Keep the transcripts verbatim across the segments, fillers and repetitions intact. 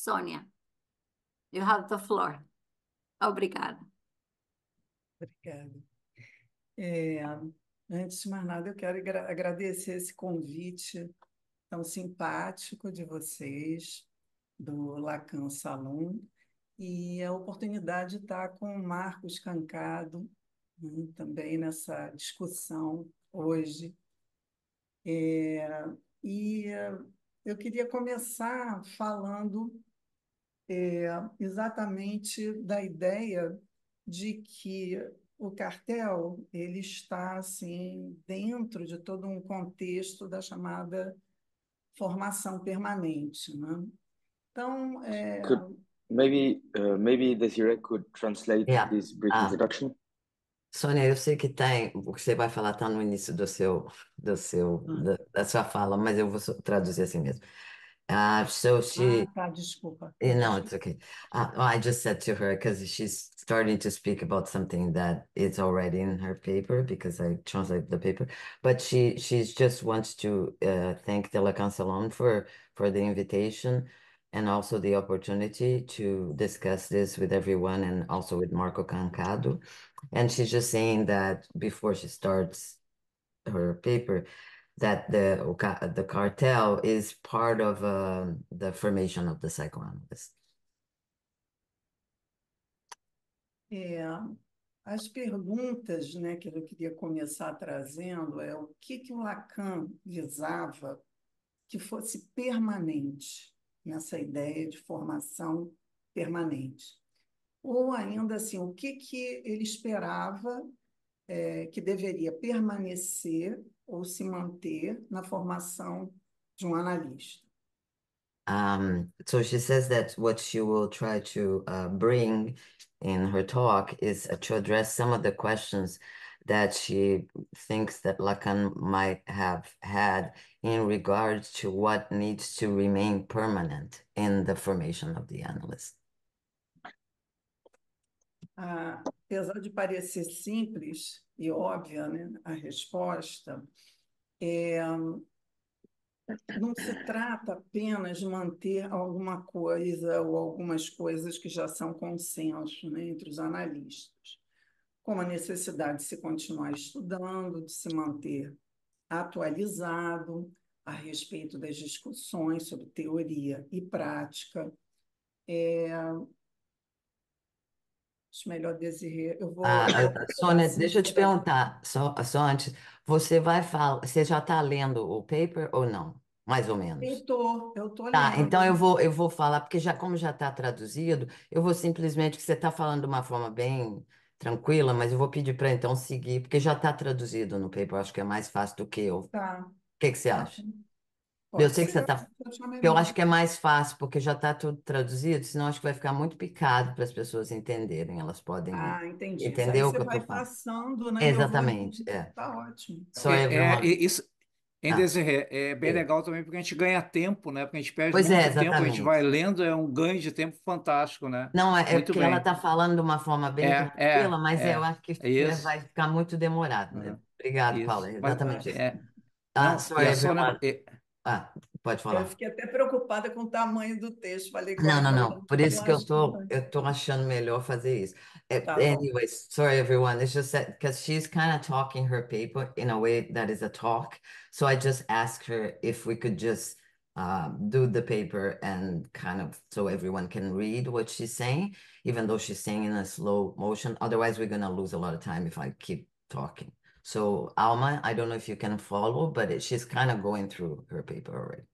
Sônia, you have the floor. Obrigada. Obrigada. É, antes de mais nada, eu quero agra- agradecer esse convite tão simpático de vocês, do Lacan Salon, e a oportunidade de estar com o Marcos Cancado, né, também nessa discussão hoje. É, e eh, eu queria começar falando é, exatamente da ideia de que o cartel ele está assim dentro de todo um contexto da chamada formação permanente, né? Então, é, Could maybe uh, maybe Desiree could translate Yeah. this brief Ah, introduction? Sônia, eu sei que tem, o que você vai falar está no início do seu, do seu, da, da sua fala, mas eu vou só traduzir assim mesmo. Uh, so she, ah, tá, desculpa. eh, no, Desculpa. it's okay. Uh, I just said to her because she's starting to speak about something that is already in her paper because I translate the paper, but she she's just wants to uh, thank the Lacan Salon for for the invitation and also the opportunity to discuss this with everyone and also with Marco Cancado. And she's just saying that before she starts her paper, that the the cartel is part of uh, the formation of the psychoanalyst. É, as perguntas, né, que eu queria começar trazendo é o que que o Lacan visava que fosse permanente nessa ideia de formação permanente. Ou ainda assim, o que que ele esperava é, que deveria permanecer ou se manter na formação de um analista. Um, so she says that what she will try to uh, bring in her talk is uh, to address some of the questions that she thinks that Lacan might have had in regards to what needs to remain permanent in the formation of the analyst. Ah, apesar de parecer simples e óbvia, né, a resposta, é, não se trata apenas de manter alguma coisa ou algumas coisas que já são consenso, né, entre os analistas, como a necessidade de se continuar estudando, de se manter atualizado a respeito das discussões sobre teoria e prática. É, acho melhor Desirê, eu vou, Ah, eu vou ah, passar Sônia, assim, deixa eu te perguntar, só, só antes, você vai falar, você já está lendo o paper ou não? Mais ou eu menos. estou eu tô Tá, então eu lendo. vou, eu vou falar, porque já como já está traduzido, eu vou simplesmente, que você está falando de uma forma bem tranquila, mas eu vou pedir para então seguir, porque já está traduzido no paper, eu acho que é mais fácil do que eu. O Tá, que que você tá acha? bom. Eu Pode sei que ser, você está, se achar eu melhor. acho que é mais fácil, porque já está tudo traduzido, senão acho que vai ficar muito picado para as pessoas entenderem, elas podem Ah, entendi. Isso entender aí o você que eu vai estou falando. passando, né? E eu vou Exatamente, lendo. é. Tá ótimo. Sorry, É, é, everyone. e isso, em Ah, Desirê, é bem é. legal também porque a gente ganha tempo, né? Porque a gente perde Pois é, muito tempo, a gente vai exatamente. lendo, é um ganho de tempo fantástico, né? Não, é, é Muito porque ela bem. está falando de uma forma bem É, tranquila, é, mas eu é, acho que é é, isso. vai ficar muito demorado, né? Uhum, Obrigado, Paula, isso. é Mas, exatamente Tá. isso. é, Ah, não, e sorry, a Sônia, everyone. é, Ah, pode Eu falar. fiquei até preocupada com o tamanho do texto. Falei, Não, quando não, tá não. lendo, Por eu isso que eu acho que tô, vai. eu tô achando melhor fazer isso. Eh, Tá bom. Anyways, sorry everyone. It's just that because she's kind of talking her paper in a way that is a talk. So I just asked her if we could just um, do the paper and kind of so everyone can read what she's saying, even though she's saying in a slow motion. Otherwise, we're gonna lose a lot of time if I keep talking. So Alma, I don't know if you can follow, but it, she's kind of going through her paper already.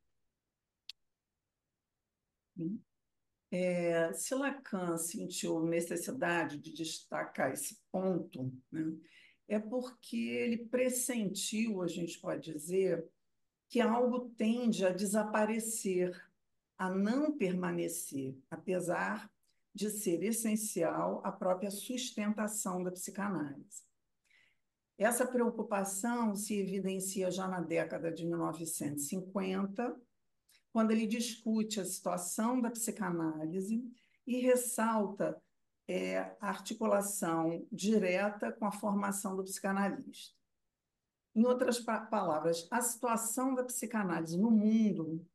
É, se Lacan sentiu necessidade de destacar esse ponto, né, é porque ele pressentiu, a gente pode dizer, que algo tende a desaparecer, a não permanecer, apesar de ser essencial à própria sustentação da psicanálise. Essa preocupação se evidencia já na década de mil novecentos e cinquenta, quando ele discute a situação da psicanálise e ressalta é, a articulação direta com a formação do psicanalista. Em outras pa palavras, a situação da psicanálise no mundo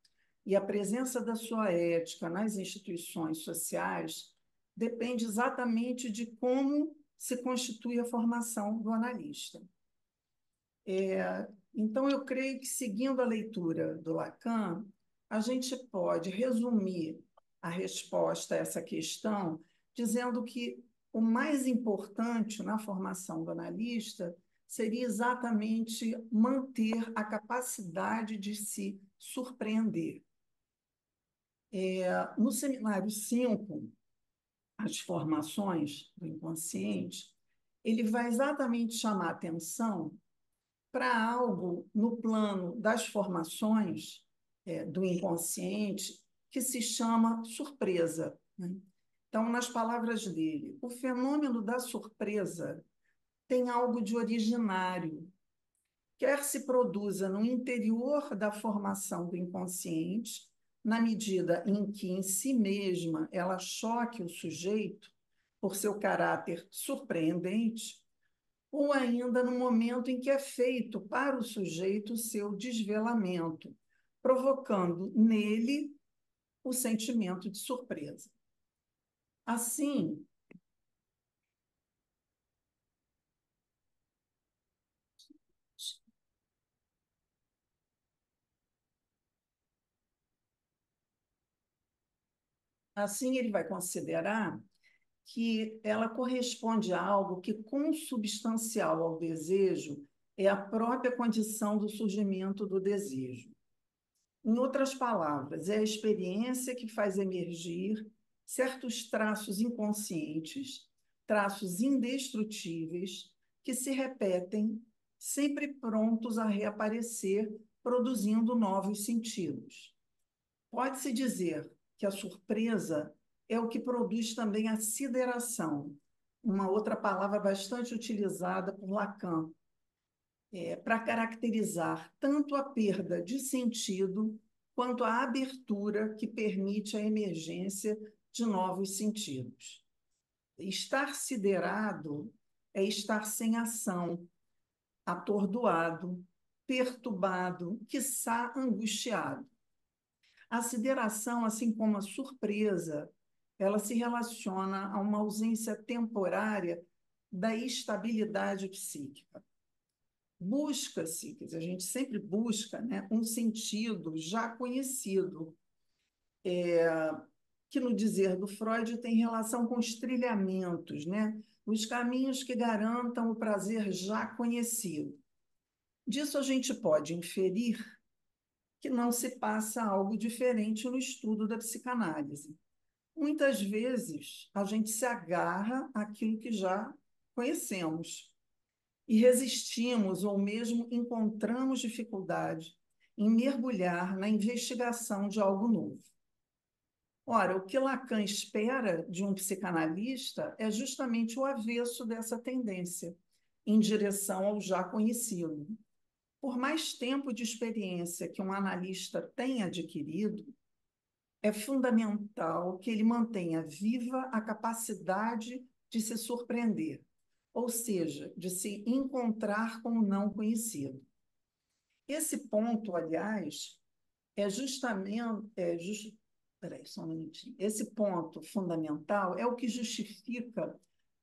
e a presença da sua ética nas instituições sociais depende exatamente de como se constitui a formação do analista. É, então, eu creio que, seguindo a leitura do Lacan, a gente pode resumir a resposta a essa questão dizendo que o mais importante na formação do analista seria exatamente manter a capacidade de se surpreender. É, no seminário cinco, as formações do inconsciente, ele vai exatamente chamar a atenção para algo no plano das formações é, do inconsciente que se chama surpresa, né? Então, nas palavras dele, o fenômeno da surpresa tem algo de originário, quer se produza no interior da formação do inconsciente, na medida em que, em si mesma, ela choque o sujeito por seu caráter surpreendente, ou ainda no momento em que é feito para o sujeito o seu desvelamento, provocando nele o sentimento de surpresa. Assim, assim ele vai considerar que ela corresponde a algo que, consubstancial ao desejo, é a própria condição do surgimento do desejo. Em outras palavras, é a experiência que faz emergir certos traços inconscientes, traços indestrutíveis, que se repetem, sempre prontos a reaparecer, produzindo novos sentidos. Pode-se dizer que a surpresa é o que produz também a sideração, uma outra palavra bastante utilizada por Lacan, é, para caracterizar tanto a perda de sentido quanto a abertura que permite a emergência de novos sentidos. Estar siderado é estar sem ação, atordoado, perturbado, quiçá angustiado. A sideração, assim como a surpresa, ela se relaciona a uma ausência temporária da estabilidade psíquica. Busca-se, quer dizer, a gente sempre busca, né, um sentido já conhecido, é, que, no dizer do Freud, tem relação com os trilhamentos, né, os caminhos que garantam o prazer já conhecido. Disso a gente pode inferir que não se passa algo diferente no estudo da psicanálise. Muitas vezes, a gente se agarra àquilo que já conhecemos e resistimos ou mesmo encontramos dificuldade em mergulhar na investigação de algo novo. Ora, o que Lacan espera de um psicanalista é justamente o avesso dessa tendência, em direção ao já conhecido. Por mais tempo de experiência que um analista tenha adquirido, é fundamental que ele mantenha viva a capacidade de se surpreender, ou seja, de se encontrar com o não conhecido. Esse ponto, aliás, é justamente... É just... Peraí, só um minutinho. Esse ponto fundamental é o que justifica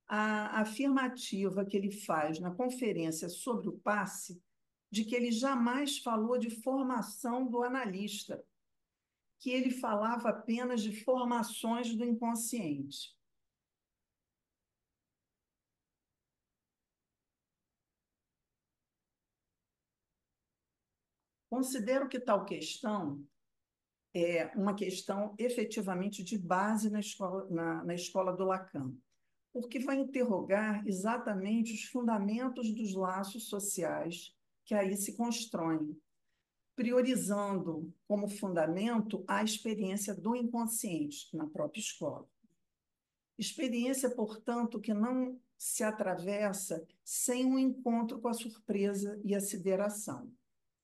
a afirmativa que ele faz na conferência sobre o passe, de que ele jamais falou de formação do analista, que ele falava apenas de formações do inconsciente. Considero que tal questão é uma questão efetivamente de base na escola, na, na escola do Lacan, porque vai interrogar exatamente os fundamentos dos laços sociais que aí se constroem, priorizando como fundamento a experiência do inconsciente na própria escola. Experiência, portanto, que não se atravessa sem um encontro com a surpresa e a sideração.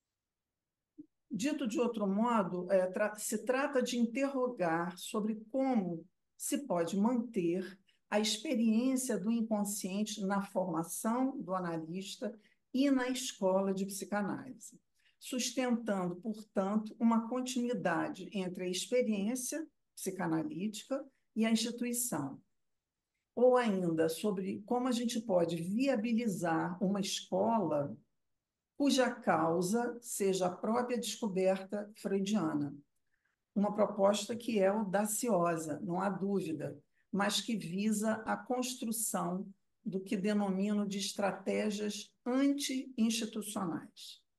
Dito de outro modo, é, tra- se trata de interrogar sobre como se pode manter a experiência do inconsciente na formação do analista e na escola de psicanálise. sustentando, portanto, uma continuidade entre a experiência psicanalítica e a instituição. Ou ainda sobre como a gente pode viabilizar uma escola cuja causa seja a própria descoberta freudiana. Uma proposta que é audaciosa, não há dúvida, mas que visa a construção do que denomino de estratégias anti-institucionais.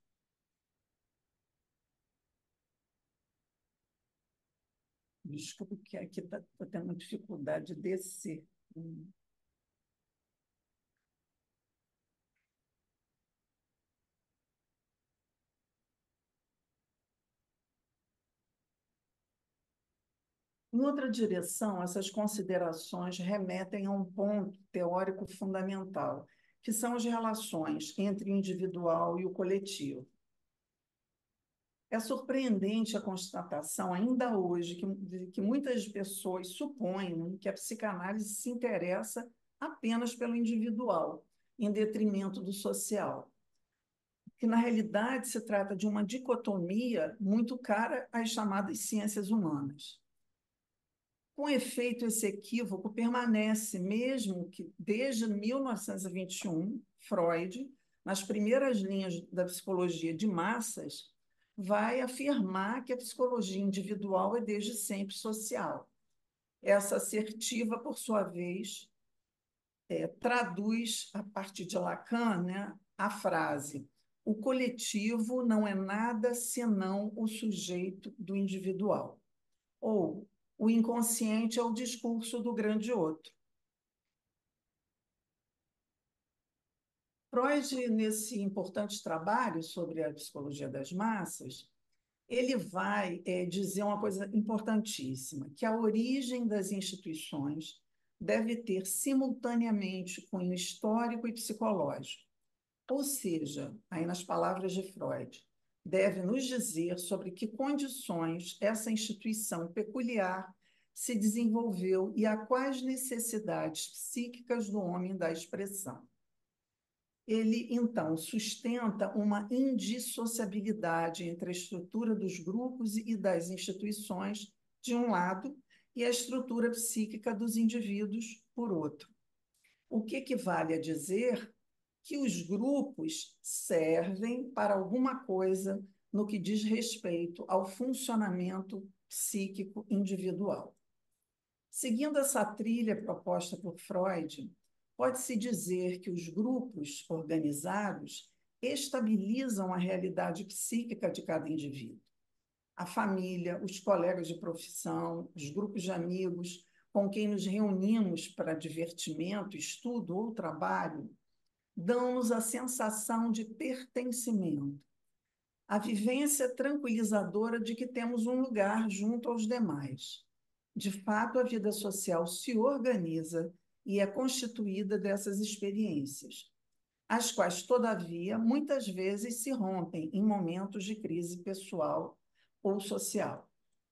Desculpe, que aqui está tendo uma dificuldade de descer. Em outra direção, essas considerações remetem a um ponto teórico fundamental, que são as relações entre o individual e o coletivo. É surpreendente a constatação, ainda hoje, que, que muitas pessoas supõem que a psicanálise se interessa apenas pelo individual, em detrimento do social. Que, na realidade, se trata de uma dicotomia muito cara às chamadas ciências humanas. Com efeito, esse equívoco permanece, mesmo que desde mil novecentos e vinte e um, Freud, nas primeiras linhas da psicologia de massas, vai afirmar que a psicologia individual é desde sempre social. Essa assertiva, por sua vez, é, traduz, a partir de Lacan, né, a frase: o coletivo não é nada senão o sujeito do individual. Ou o inconsciente é o discurso do grande outro. Freud, nesse importante trabalho sobre a psicologia das massas, ele vai é, dizer uma coisa importantíssima, que a origem das instituições deve ter simultaneamente cunho histórico e psicológico. Ou seja, aí nas palavras de Freud, deve nos dizer sobre que condições essa instituição peculiar se desenvolveu e a quais necessidades psíquicas do homem dá expressão. Ele, então, sustenta uma indissociabilidade entre a estrutura dos grupos e das instituições, de um lado, e a estrutura psíquica dos indivíduos, por outro. O que equivale a dizer que os grupos servem para alguma coisa no que diz respeito ao funcionamento psíquico individual. Seguindo essa trilha proposta por Freud, pode-se dizer que os grupos organizados estabilizam a realidade psíquica de cada indivíduo. A família, os colegas de profissão, os grupos de amigos com quem nos reunimos para divertimento, estudo ou trabalho, dão-nos a sensação de pertencimento, a vivência tranquilizadora de que temos um lugar junto aos demais. De fato, a vida social se organiza e é constituída dessas experiências, as quais, todavia, muitas vezes se rompem em momentos de crise pessoal ou social.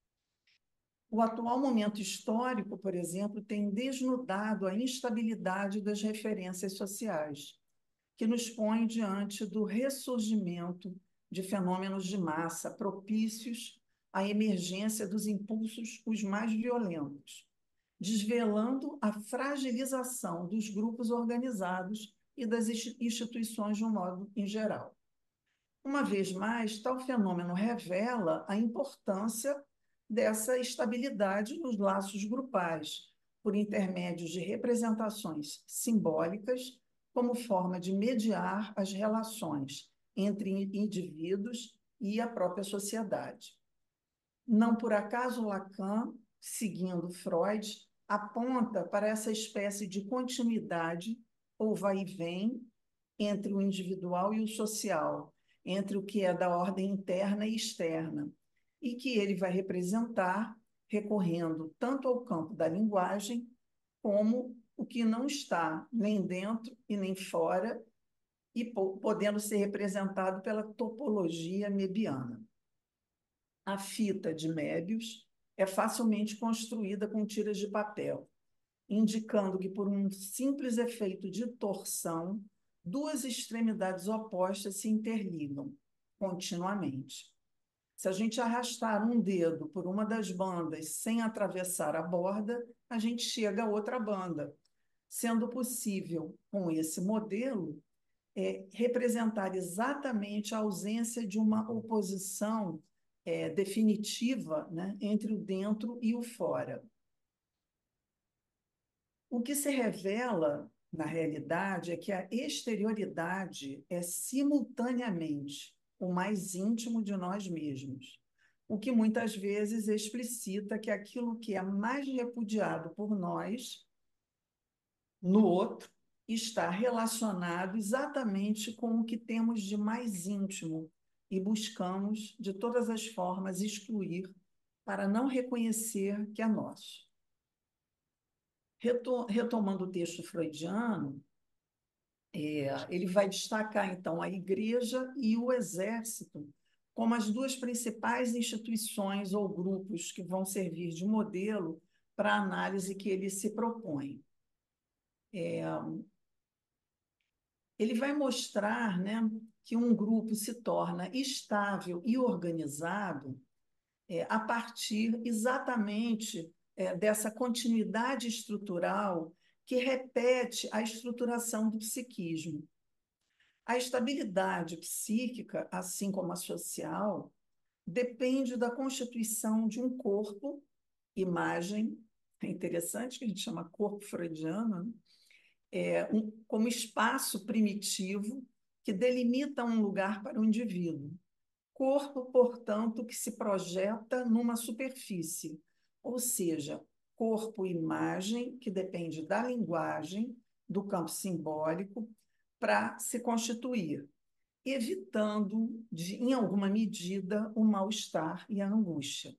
O atual momento histórico, por exemplo, tem desnudado a instabilidade das referências sociais, que nos põe diante do ressurgimento de fenômenos de massa propícios à emergência dos impulsos os mais violentos, desvelando a fragilização dos grupos organizados e das instituições de um modo em geral. Uma vez mais, tal fenômeno revela a importância dessa estabilidade nos laços grupais, por intermédio de representações simbólicas, como forma de mediar as relações entre indivíduos e a própria sociedade. Não por acaso Lacan, seguindo Freud, aponta para essa espécie de continuidade ou vai e vem entre o individual e o social, entre o que é da ordem interna e externa, e que ele vai representar recorrendo tanto ao campo da linguagem como o que não está nem dentro e nem fora, e podendo ser representado pela topologia mebiana. A fita de Möbius é facilmente construída com tiras de papel, indicando que, por um simples efeito de torção, duas extremidades opostas se interligam. continuamente. Se a gente arrastar um dedo por uma das bandas sem atravessar a borda, a gente chega a outra banda, sendo possível, com esse modelo, é, representar exatamente a ausência de uma oposição é, definitiva, né, entre o dentro e o fora. O que se revela, na realidade, é que a exterioridade é simultaneamente o mais íntimo de nós mesmos, o que muitas vezes explicita que aquilo que é mais repudiado por nós, no outro, está relacionado exatamente com o que temos de mais íntimo e buscamos, de todas as formas, excluir para não reconhecer que é nosso. Retomando o texto freudiano, é, ele vai destacar, então, a igreja e o exército como as duas principais instituições ou grupos que vão servir de modelo para a análise que ele se propõe. É, ele vai mostrar, né, que um grupo se torna estável e organizado é, a partir exatamente é, dessa continuidade estrutural que repete a estruturação do psiquismo. A estabilidade psíquica, assim como a social, depende da constituição de um corpo, imagem, é interessante que a gente chama corpo freudiano, né? É, um, como espaço primitivo que delimita um lugar para o indivíduo. Corpo, portanto, que se projeta numa superfície, ou seja, corpo-imagem, que depende da linguagem, do campo simbólico, para se constituir, evitando, de, em alguma medida, o mal-estar e a angústia.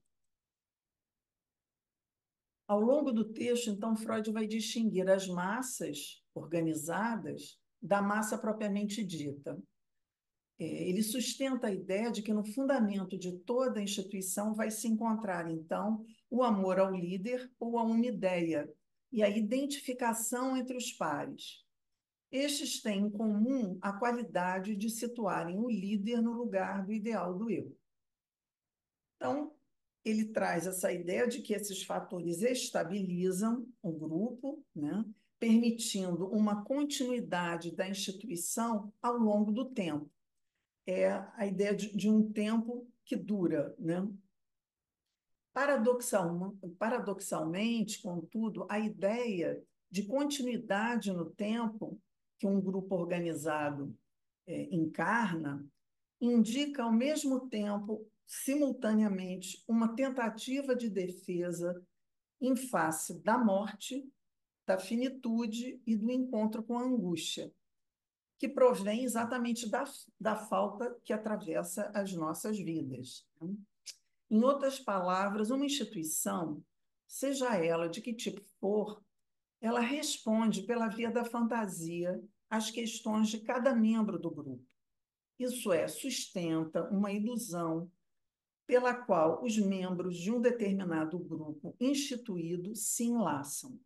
Ao longo do texto, então, Freud vai distinguir as massas organizadas da massa propriamente dita. Ele sustenta a ideia de que no fundamento de toda instituição vai se encontrar, então, o amor ao líder ou a uma ideia e a identificação entre os pares. Estes têm em comum a qualidade de situarem o líder no lugar do ideal do eu. Então, ele traz essa ideia de que esses fatores estabilizam o grupo, né, permitindo uma continuidade da instituição ao longo do tempo. É a ideia de, de um tempo que dura, né? Paradoxal, paradoxalmente, contudo, a ideia de continuidade no tempo que um grupo organizado é, encarna indica, ao mesmo tempo, simultaneamente, uma tentativa de defesa em face da morte, da finitude e do encontro com a angústia, que provém exatamente da, da falta que atravessa as nossas vidas. Em outras palavras, uma instituição, seja ela de que tipo for, ela responde pela via da fantasia às questões de cada membro do grupo. Isso é, sustenta uma ilusão pela qual os membros de um determinado grupo instituído se enlaçam.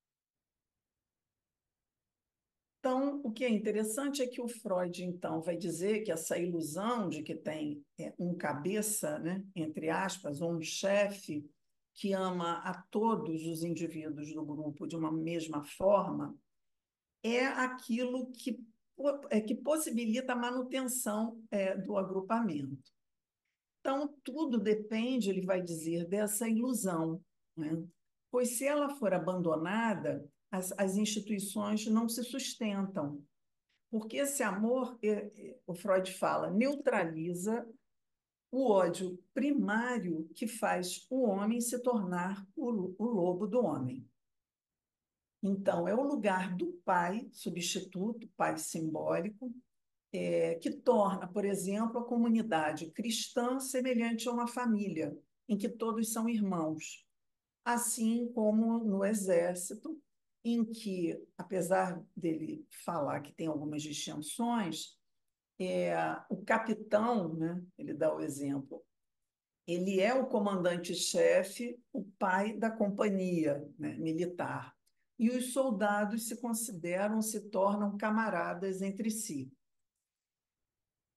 Então, o que é interessante é que o Freud, então, vai dizer que essa ilusão de que tem é, um cabeça, né, entre aspas, ou um chefe que ama a todos os indivíduos do grupo de uma mesma forma, é aquilo que, é, que possibilita a manutenção é, do agrupamento. Então, tudo depende, ele vai dizer, dessa ilusão, né? Pois se ela for abandonada, as, as instituições não se sustentam, porque esse amor, o Freud fala, neutraliza o ódio primário que faz o homem se tornar o, o lobo do homem. Então, é o lugar do pai, substituto, pai simbólico, é, que torna, por exemplo, a comunidade cristã semelhante a uma família, em que todos são irmãos, assim como no exército, em que, apesar dele falar que tem algumas distinções, é, o capitão, né, ele dá o exemplo, ele é o comandante-chefe, o pai da companhia, né, militar, e os soldados se consideram, se tornam camaradas entre si.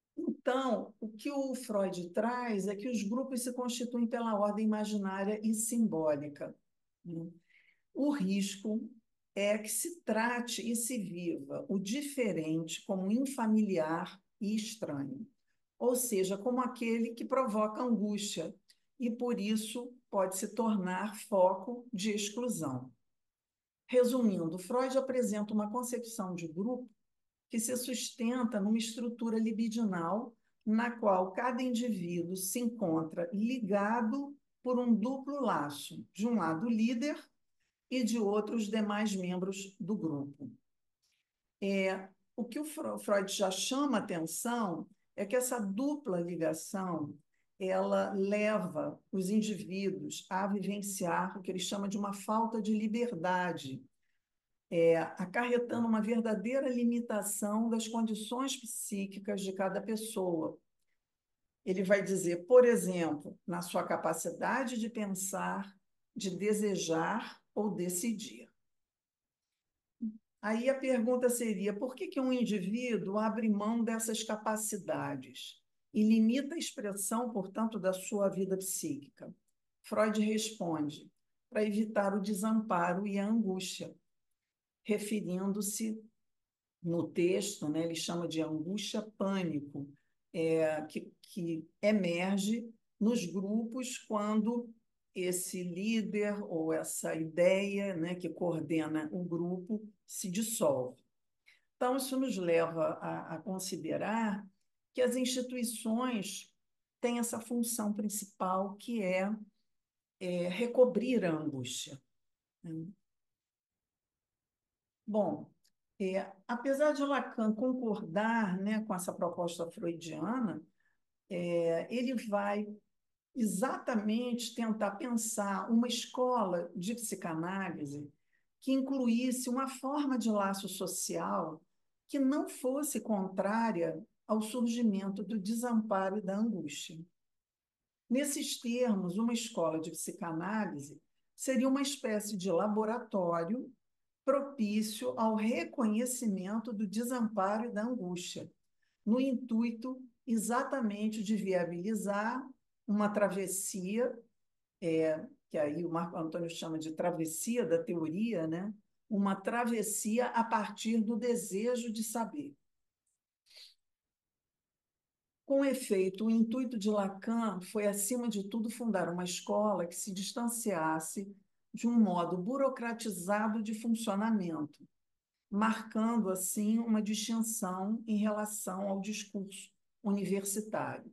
Então, o que o Freud traz é que os grupos se constituem pela ordem imaginária e simbólica, né? O risco é que se trate e se viva o diferente como infamiliar e estranho, ou seja, como aquele que provoca angústia e, por isso, pode se tornar foco de exclusão. Resumindo, Freud apresenta uma concepção de grupo que se sustenta numa estrutura libidinal na qual cada indivíduo se encontra ligado por um duplo laço, de um lado o líder e de outro os demais membros do grupo. É, o que o Freud já chama atenção é que essa dupla ligação ela leva os indivíduos a vivenciar o que ele chama de uma falta de liberdade, é, acarretando uma verdadeira limitação das condições psíquicas de cada pessoa. Ele vai dizer, por exemplo, na sua capacidade de pensar, de desejar ou decidir. Aí a pergunta seria, por que que um indivíduo abre mão dessas capacidades e limita a expressão, portanto, da sua vida psíquica? Freud responde, para evitar o desamparo e a angústia, referindo-se no texto, né, ele chama de angústia-pânico, é, que, que emerge nos grupos quando esse líder ou essa ideia, né, que coordena o grupo se dissolve. Então, isso nos leva a, a considerar que as instituições têm essa função principal, que é, é recobrir a angústia, né? Bom, é, apesar de Lacan concordar, né, com essa proposta freudiana, é, ele vai exatamente tentar pensar uma escola de psicanálise que incluísse uma forma de laço social que não fosse contrária ao surgimento do desamparo e da angústia. Nesses termos, uma escola de psicanálise seria uma espécie de laboratório propício ao reconhecimento do desamparo e da angústia, no intuito exatamente de viabilizar uma travessia, é, que aí o Marco Antônio chama de travessia da teoria, né? Uma travessia a partir do desejo de saber. Com efeito, o intuito de Lacan foi, acima de tudo, fundar uma escola que se distanciasse de um modo burocratizado de funcionamento, marcando, assim, uma distinção em relação ao discurso universitário.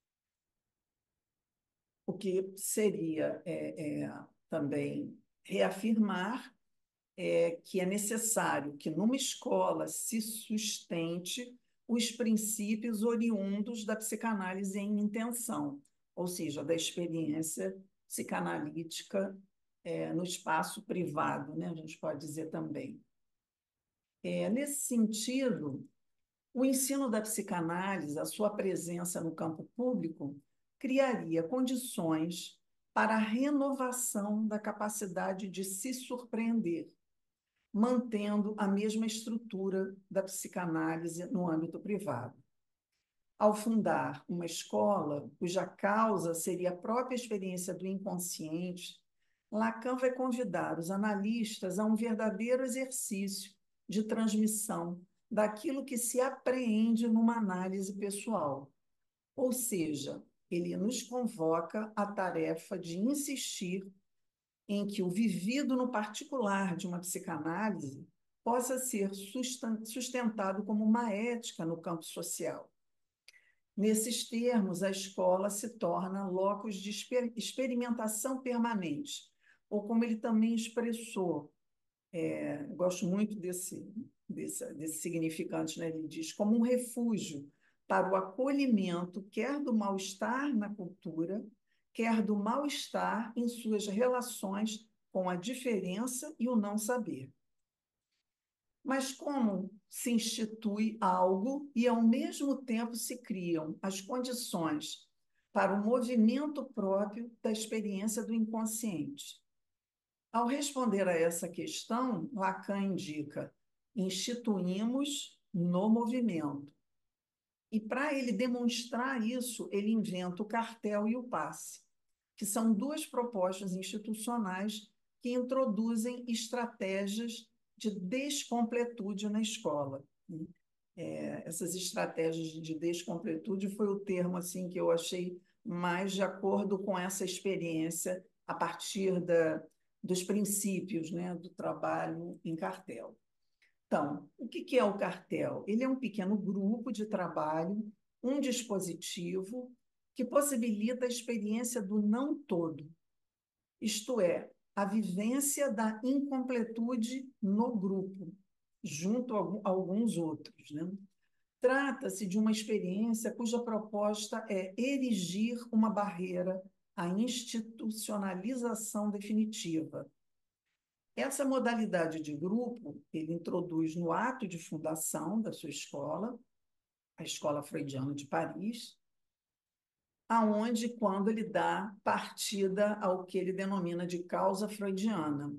O que seria é, é, também reafirmar é, que é necessário que, numa escola, se sustente os princípios oriundos da psicanálise em intenção, ou seja, da experiência psicanalítica é, no espaço privado, né? A gente pode dizer também. É, nesse sentido, o ensino da psicanálise, a sua presença no campo público, criaria condições para a renovação da capacidade de se surpreender, mantendo a mesma estrutura da psicanálise no âmbito privado. Ao fundar uma escola cuja causa seria a própria experiência do inconsciente, Lacan vai convidar os analistas a um verdadeiro exercício de transmissão daquilo que se apreende numa análise pessoal. Ou seja, ele nos convoca à tarefa de insistir em que o vivido no particular de uma psicanálise possa ser sustentado como uma ética no campo social. Nesses termos, a escola se torna locus de experimentação permanente, ou como ele também expressou, é, gosto muito desse, desse, desse significante, né? Ele diz, como um refúgio para o acolhimento, quer do mal-estar na cultura, quer do mal-estar em suas relações com a diferença e o não saber. Mas como se institui algo e, ao mesmo tempo, se criam as condições para o movimento próprio da experiência do inconsciente? Ao responder a essa questão, Lacan indica: instituímos no movimento. E para ele demonstrar isso, ele inventa o cartel e o passe, que são duas propostas institucionais que introduzem estratégias de descompletude na escola. É, essas estratégias de descompletude foi o termo assim que eu achei mais de acordo com essa experiência a partir da, dos princípios, né, do trabalho em cartel. Então, o que é o cartel? Ele é um pequeno grupo de trabalho, um dispositivo que possibilita a experiência do não todo, isto é, a vivência da incompletude no grupo, junto a alguns outros, né? Trata-se de uma experiência cuja proposta é erigir uma barreira à institucionalização definitiva. Essa modalidade de grupo ele introduz no ato de fundação da sua escola, a Escola Freudiana de Paris, aonde quando ele dá partida ao que ele denomina de causa freudiana.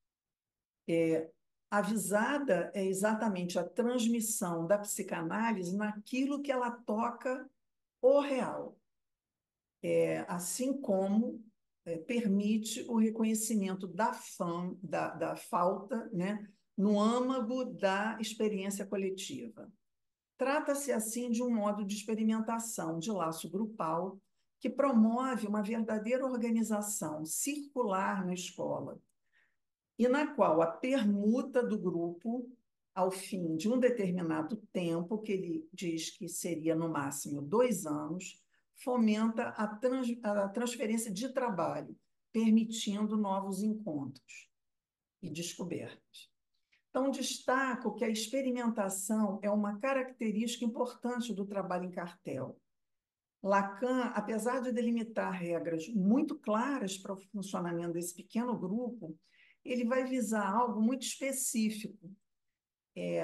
É, a visada é exatamente a transmissão da psicanálise naquilo que ela toca o real, é, assim como é, permite o reconhecimento da, fam, da, da falta, né, no âmago da experiência coletiva. Trata-se, assim, de um modo de experimentação de laço grupal que promove uma verdadeira organização circular na escola, e na qual a permuta do grupo, ao fim de um determinado tempo, que ele diz que seria no máximo dois anos, fomenta a, trans, a transferência de trabalho, permitindo novos encontros e descobertas. Então, destaco que a experimentação é uma característica importante do trabalho em cartel. Lacan, apesar de delimitar regras muito claras para o funcionamento desse pequeno grupo, ele vai visar algo muito específico, é,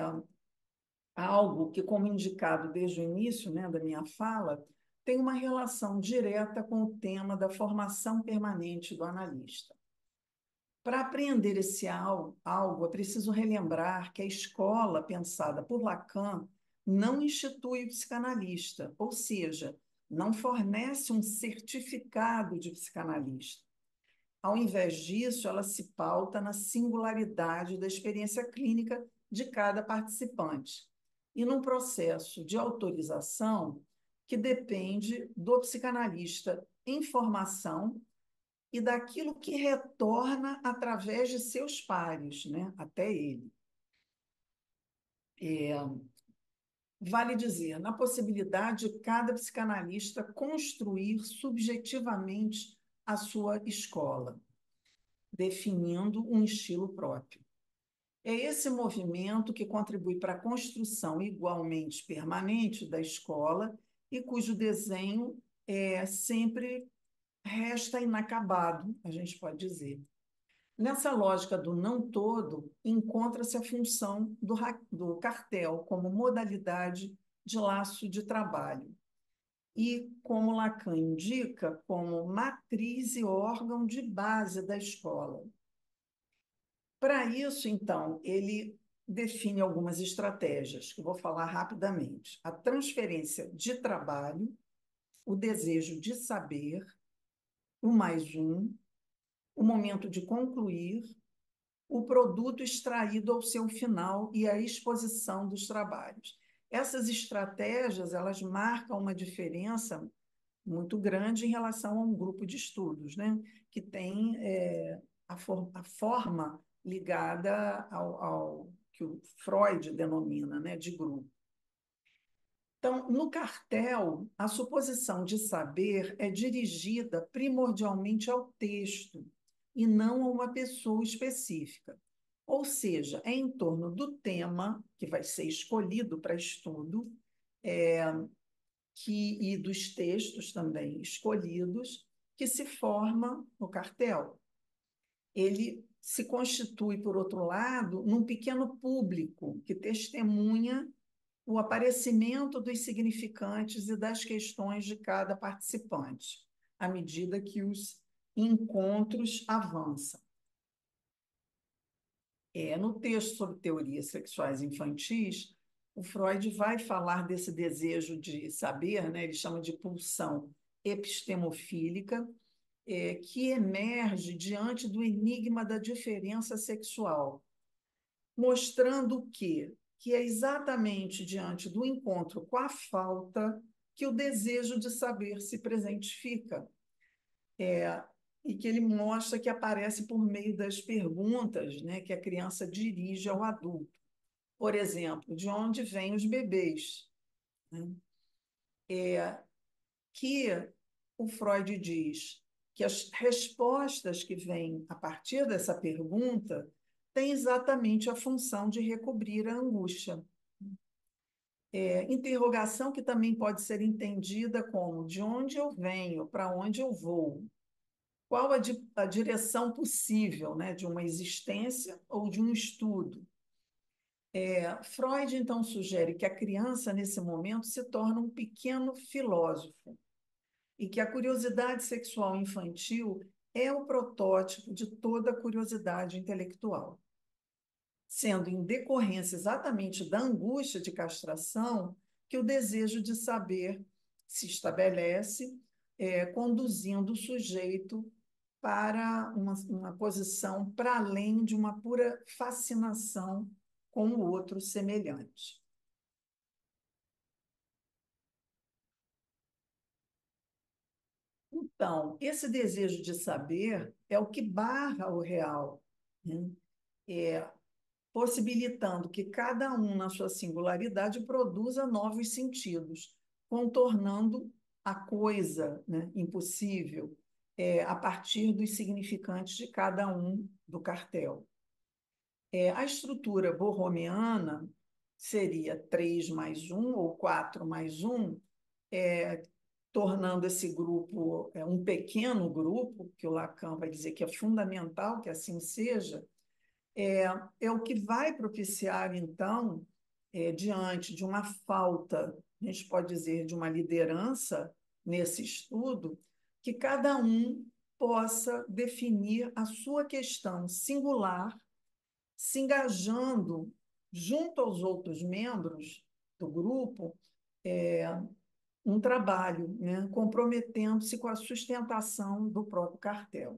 algo que, como indicado desde o início, né, da minha fala, tem uma relação direta com o tema da formação permanente do analista. Para apreender esse algo, algo, é preciso relembrar que a escola pensada por Lacan não institui o psicanalista, ou seja, não fornece um certificado de psicanalista. Ao invés disso, ela se pauta na singularidade da experiência clínica de cada participante e num processo de autorização que depende do psicanalista em formação e daquilo que retorna através de seus pares, né, até ele. É, vale dizer, na possibilidade de cada psicanalista construir subjetivamente a sua escola, definindo um estilo próprio. É esse movimento que contribui para a construção igualmente permanente da escola e cujo desenho é sempre resta inacabado, a gente pode dizer. Nessa lógica do não todo, encontra-se a função do, do cartel como modalidade de laço de trabalho e, como Lacan indica, como matriz e órgão de base da escola. Para isso, então, ele define algumas estratégias, que eu vou falar rapidamente. A transferência de trabalho, o desejo de saber, o mais um, o momento de concluir, o produto extraído ao seu final e a exposição dos trabalhos. Essas estratégias, elas marcam uma diferença muito grande em relação a um grupo de estudos, né? Que tem é, a, for a forma ligada ao, ao que o Freud denomina, né, de grupo. Então, no cartel, a suposição de saber é dirigida primordialmente ao texto e não a uma pessoa específica. Ou seja, é em torno do tema que vai ser escolhido para estudo é, que, e dos textos também escolhidos que se forma o cartel. Ele se constitui, por outro lado, num pequeno público que testemunha o aparecimento dos significantes e das questões de cada participante, à medida que os encontros avançam. É, no texto sobre teorias sexuais infantis, o Freud vai falar desse desejo de saber, né? Ele chama de pulsão epistemofílica, é, que emerge diante do enigma da diferença sexual, mostrando o quê? Que é exatamente diante do encontro com a falta que o desejo de saber se presentifica. É, e que ele mostra que aparece por meio das perguntas, né, que a criança dirige ao adulto. Por exemplo, de onde vêm os bebês? Né? É, que o Freud diz que as respostas que vêm a partir dessa pergunta têm exatamente a função de recobrir a angústia. É, interrogação que também pode ser entendida como de onde eu venho, para onde eu vou, qual a, di a direção possível, né, de uma existência ou de um estudo. É, Freud, então, sugere que a criança, nesse momento, se torna um pequeno filósofo e que a curiosidade sexual infantil é o protótipo de toda curiosidade intelectual, sendo em decorrência exatamente da angústia de castração que o desejo de saber se estabelece, é, conduzindo o sujeito para uma, uma posição para além de uma pura fascinação com o outro semelhante. Então, esse desejo de saber é o que barra o real, né? É, possibilitando que cada um, na sua singularidade, produza novos sentidos, contornando a coisa, né, impossível, é, a partir dos significantes de cada um do cartel. É, a estrutura borromeana seria três mais um ou quatro mais um, é, tornando esse grupo é, um pequeno grupo, que o Lacan vai dizer que é fundamental que assim seja, é, é o que vai propiciar, então, é, diante de uma falta, a gente pode dizer, de uma liderança nesse estudo, que cada um possa definir a sua questão singular, se engajando junto aos outros membros do grupo, é, um trabalho, né, comprometendo-se com a sustentação do próprio cartel.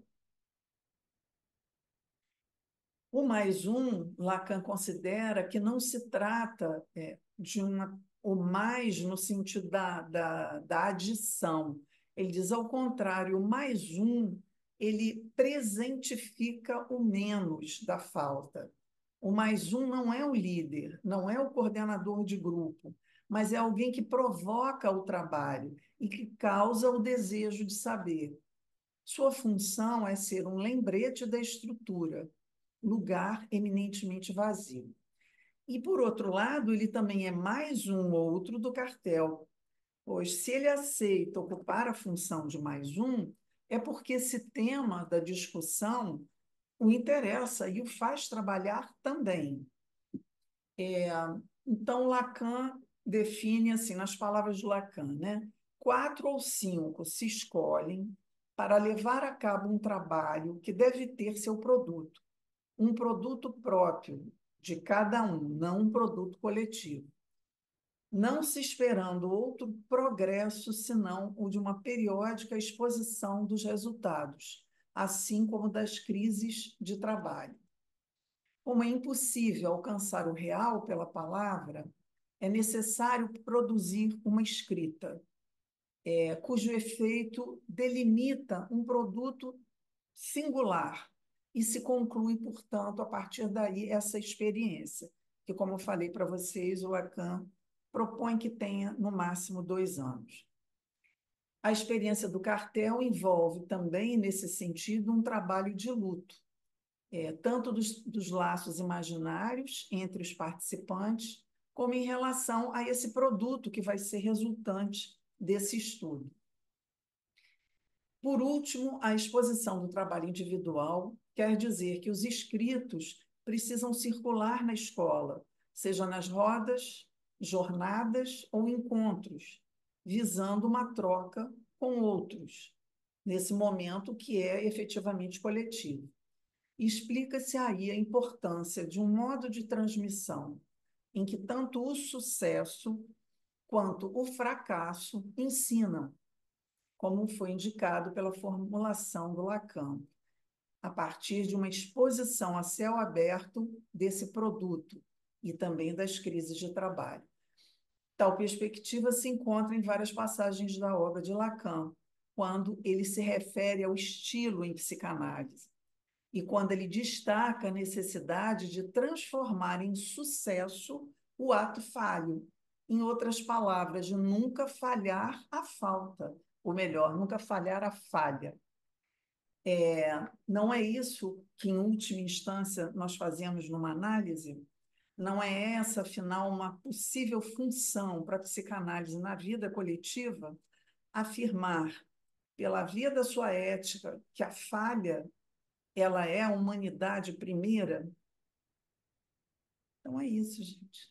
O mais um, Lacan considera que não se trata é, de uma, o mais no sentido da, da, da adição. Ele diz, ao contrário, o mais um, ele presentifica o menos da falta. O mais um não é o líder, não é o coordenador de grupo, mas é alguém que provoca o trabalho e que causa o desejo de saber. Sua função é ser um lembrete da estrutura, lugar eminentemente vazio. E, por outro lado, ele também é mais um outro do cartel, pois se ele aceita ocupar a função de mais um, é porque esse tema da discussão o interessa e o faz trabalhar também. É, então, Lacan define assim, nas palavras de Lacan, né? Quatro ou cinco se escolhem para levar a cabo um trabalho que deve ter seu produto, um produto próprio de cada um, não um produto coletivo. Não se esperando outro progresso senão o de uma periódica exposição dos resultados, assim como das crises de trabalho. Como é impossível alcançar o real pela palavra, é necessário produzir uma escrita, é, cujo efeito delimita um produto singular e se conclui, portanto, a partir daí essa experiência, que, como eu falei para vocês, o Lacan propõe que tenha no máximo dois anos. A experiência do cartel envolve também, nesse sentido, um trabalho de luto, é, tanto dos, dos laços imaginários entre os participantes, como em relação a esse produto que vai ser resultante desse estudo. Por último, a exposição do trabalho individual quer dizer que os escritos precisam circular na escola, seja nas rodas, jornadas ou encontros, visando uma troca com outros, nesse momento que é efetivamente coletivo. Explica-se aí a importância de um modo de transmissão em que tanto o sucesso quanto o fracasso ensinam, como foi indicado pela formulação do Lacan, a partir de uma exposição a céu aberto desse produto e também das crises de trabalho. Tal perspectiva se encontra em várias passagens da obra de Lacan, quando ele se refere ao estilo em psicanálise e quando ele destaca a necessidade de transformar em sucesso o ato falho. Em outras palavras, de nunca falhar a falta, ou melhor, nunca falhar a falha. É, não é isso que, em última instância, nós fazemos numa análise? Não é essa, afinal, uma possível função para a psicanálise na vida coletiva? Afirmar, pela via da sua ética, que a falha ela é a humanidade primeira? Então é isso, gente.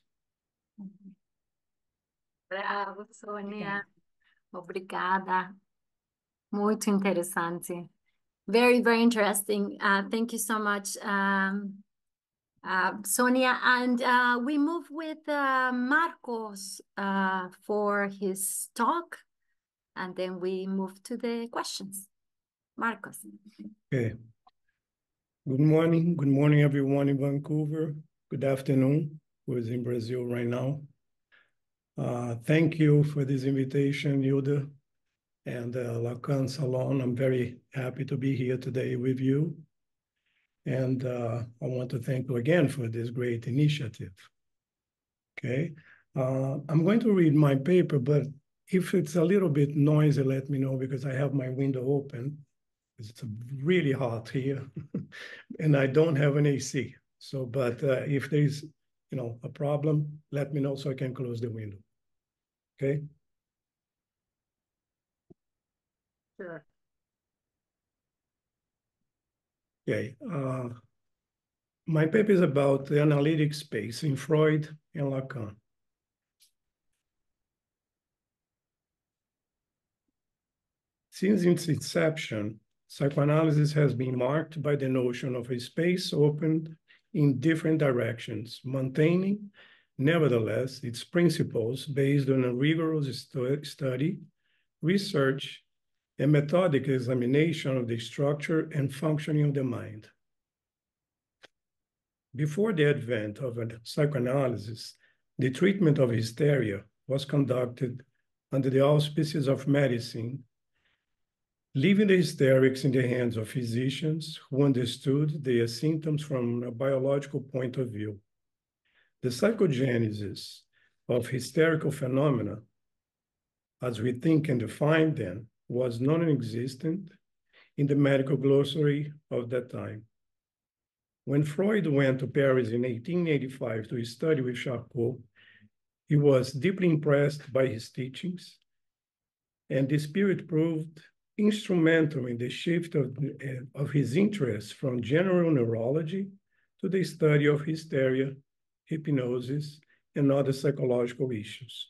Bravo, Sônia. Obrigada. Obrigada. Muito interessante. Very, very interesting. Uh, thank you so much, um, uh, Sonia. And uh, we move with uh, Marcos uh, for his talk, and then we move to the questions. Marcos. Okay. Good morning. Good morning, everyone in Vancouver. Good afternoon, who is in Brazil right now. Uh, thank you for this invitation, Hilda and uh, Lacan Salon. I'm very happy to be here today with you. And uh, I want to thank you again for this great initiative. Okay. Uh, I'm going to read my paper, but if it's a little bit noisy, let me know because I have my window open. It's really hot here and I don't have an A C. So, but uh, if there's, you know, a problem, let me know so I can close the window. Okay. Sure. Okay. Uh, my paper is about the analytic space in Freud and Lacan. Since its inception, psychoanalysis has been marked by the notion of a space opened in different directions, maintaining, nevertheless, its principles based on a rigorous stu study, research, and methodic examination of the structure and functioning of the mind. Before the advent of psychoanalysis, the treatment of hysteria was conducted under the auspices of medicine, leaving the hysterics in the hands of physicians who understood their symptoms from a biological point of view. The psychogenesis of hysterical phenomena, as we think and define them, was non-existent in the medical glossary of that time. When Freud went to Paris in eighteen eighty-five to study with Charcot, he was deeply impressed by his teachings, and the spirit proved instrumental in the shift of, uh, of his interest from general neurology to the study of hysteria, hypnosis, and other psychological issues.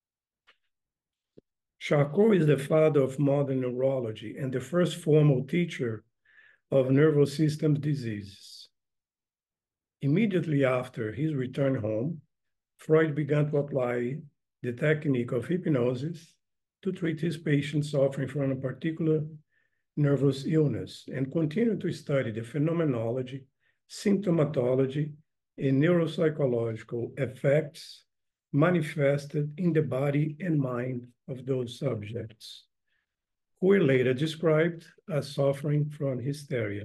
Charcot is the father of modern neurology and the first formal teacher of nervous system diseases. Immediately after his return home, Freud began to apply the technique of hypnosis to treat his patients suffering from a particular nervous illness and continued to study the phenomenology, symptomatology, and neuropsychological effects manifested in the body and mind of those subjects, who were later described as suffering from hysteria.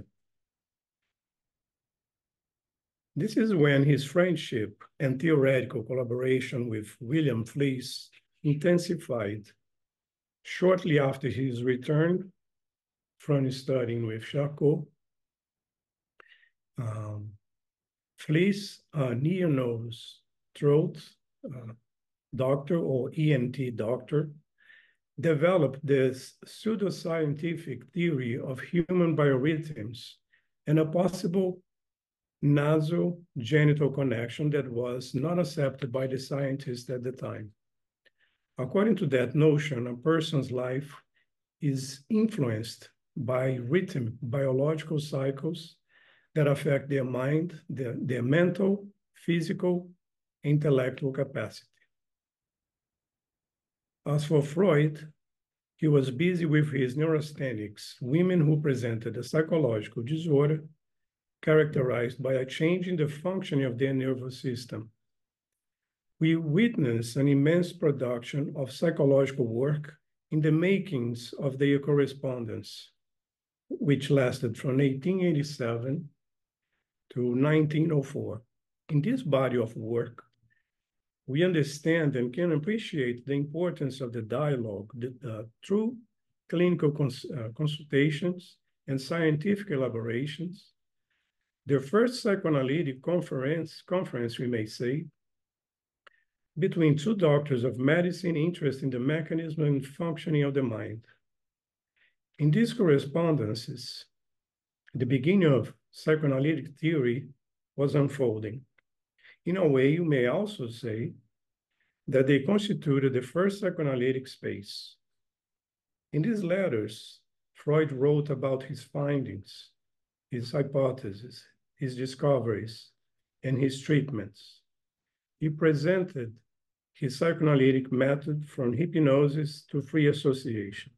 This is when his friendship and theoretical collaboration with William Fliess intensified. Shortly after his return from studying with Charcot, um, Fliess, a near-nose throat uh, doctor or E N T doctor, developed this pseudoscientific theory of human biorhythms and a possible nasogenital connection that was not accepted by the scientists at the time. According to that notion, a person's life is influenced by rhythm, biological cycles that affect their mind, their, their mental, physical, intellectual capacity. As for Freud, he was busy with his neurasthenics, women who presented a psychological disorder characterized by a change in the functioning of their nervous system. We witness an immense production of psychological work in the makings of their correspondence, which lasted from eighteen eighty-seven to nineteen oh four. In this body of work, we understand and can appreciate the importance of the dialogue the, uh, through clinical cons uh, consultations and scientific elaborations. The first psychoanalytic conference, conference, we may say, between two doctors of medicine interested in the mechanism and functioning of the mind. In these correspondences, the beginning of psychoanalytic theory was unfolding. In a way, you may also say that they constituted the first psychoanalytic space. In these letters, Freud wrote about his findings, his hypotheses, his discoveries, and his treatments. He presented his psychoanalytic method from hypnosis to free association.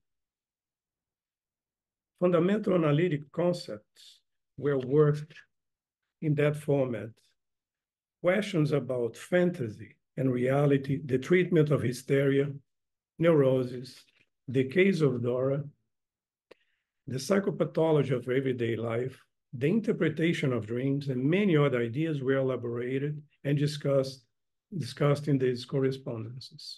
Fundamental analytic concepts were worked in that format. Questions about fantasy and reality, the treatment of hysteria, neurosis, the case of Dora, the psychopathology of everyday life, the interpretation of dreams, and many other ideas were elaborated and discussed, discussed in these correspondences.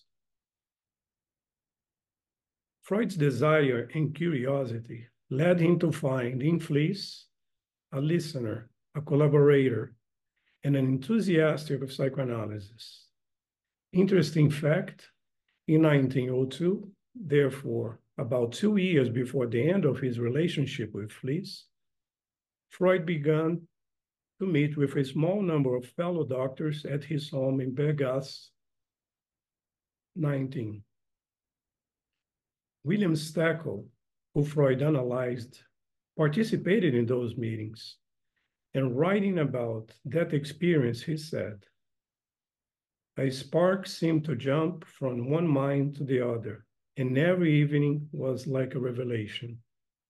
Freud's desire and curiosity led him to find in Fliess a listener, a collaborator, and an enthusiastic of psychoanalysis. Interesting fact, in nineteen oh two, therefore about two years before the end of his relationship with Fliess, Freud began to meet with a small number of fellow doctors at his home in Berggasse nineteen. William Steckel, who Freud analyzed, participated in those meetings, and writing about that experience, he said, "A spark seemed to jump from one mind to the other, and every evening was like a revelation."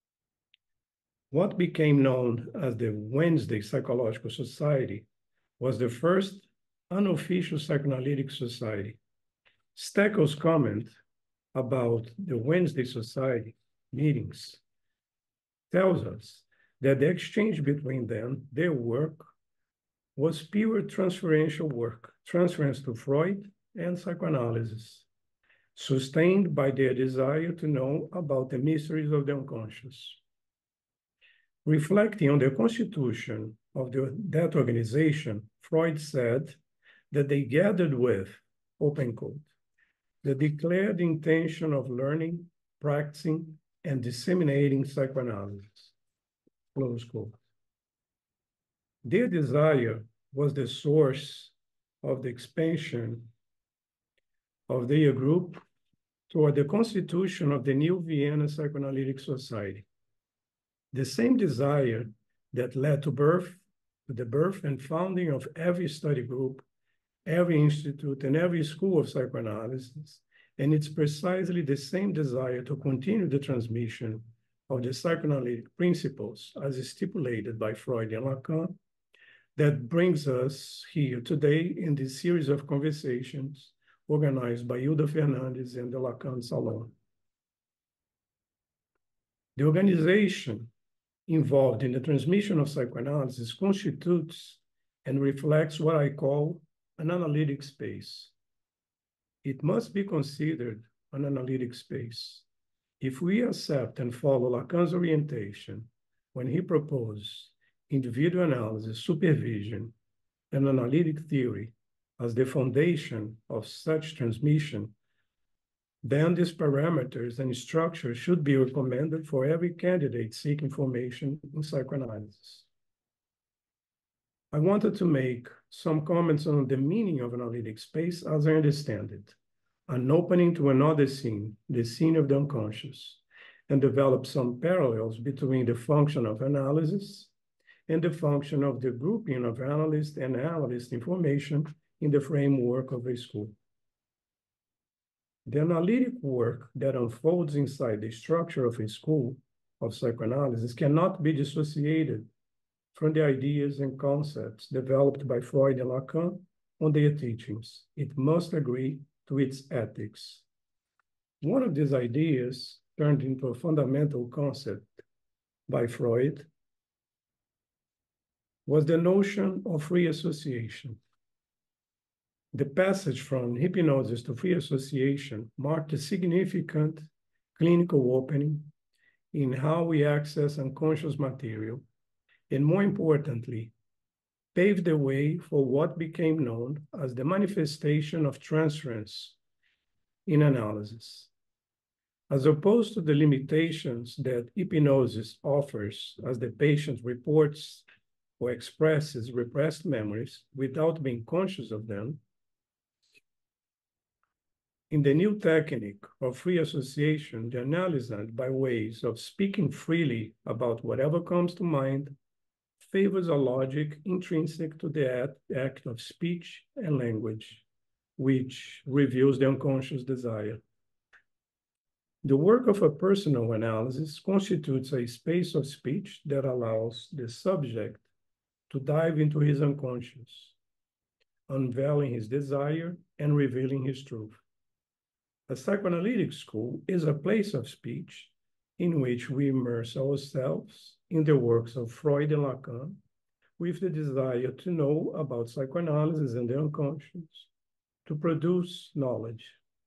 What became known as the Wednesday Psychological Society was the first unofficial psychoanalytic society. Steckel's comment about the Wednesday Society meetings tells us that the exchange between them, their work, was pure transferential work, transference to Freud and psychoanalysis, sustained by their desire to know about the mysteries of the unconscious. Reflecting on the constitution of the, that organization, Freud said that they gathered with, open quote, the declared intention of learning, practicing, and disseminating psychoanalysis, close quote. Their desire was the source of the expansion of their group toward the constitution of the New Vienna Psychoanalytic Society. The same desire that led to birth, to the birth and founding of every study group, every institute, and every school of psychoanalysis, and it's precisely the same desire to continue the transmission of the psychoanalytic principles as stipulated by Freud and Lacan that brings us here today in this series of conversations organized by Hilda Fernandes and the Lacan Salon. The organization involved in the transmission of psychoanalysis constitutes and reflects what I call an analytic space. It must be considered an analytic space. If we accept and follow Lacan's orientation when he proposed individual analysis, supervision, and analytic theory as the foundation of such transmission, then these parameters and structures should be recommended for every candidate seeking information in psychoanalysis. I wanted to make some comments on the meaning of analytic space as I understand it, an opening to another scene, the scene of the unconscious, and develop some parallels between the function of analysis and the function of the grouping of analyst and analyst information in the framework of a school. The analytic work that unfolds inside the structure of a school of psychoanalysis cannot be dissociated from the ideas and concepts developed by Freud and Lacan on their teachings. It must agree to its ethics. One of these ideas turned into a fundamental concept by Freud was the notion of free association. The passage from hypnosis to free association marked a significant clinical opening in how we access unconscious material, and more importantly, paved the way for what became known as the manifestation of transference in analysis. As opposed to the limitations that hypnosis offers as the patient reports or expresses repressed memories without being conscious of them, in the new technique of free association, the analysand, by ways of speaking freely about whatever comes to mind, favors a logic intrinsic to the act of speech and language, which reveals the unconscious desire. The work of a personal analysis constitutes a space of speech that allows the subject to dive into his unconscious, unveiling his desire and revealing his truth. A psychoanalytic school is a place of speech in which we immerse ourselves in the works of Freud and Lacan with the desire to know about psychoanalysis and the unconscious, to produce knowledge.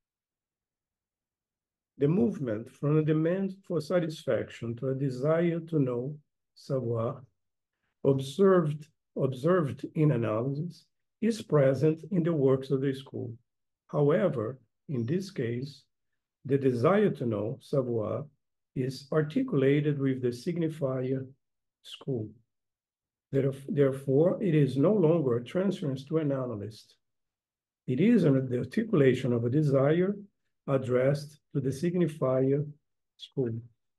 The movement from a demand for satisfaction to a desire to know, savoir, observed, observed in analysis, is present in the works of the school. However, in this case, the desire to know, savoir, is articulated with the signifier school. Therefore, it is no longer a transference to an analyst. It is the articulation of a desire addressed to the signifier school.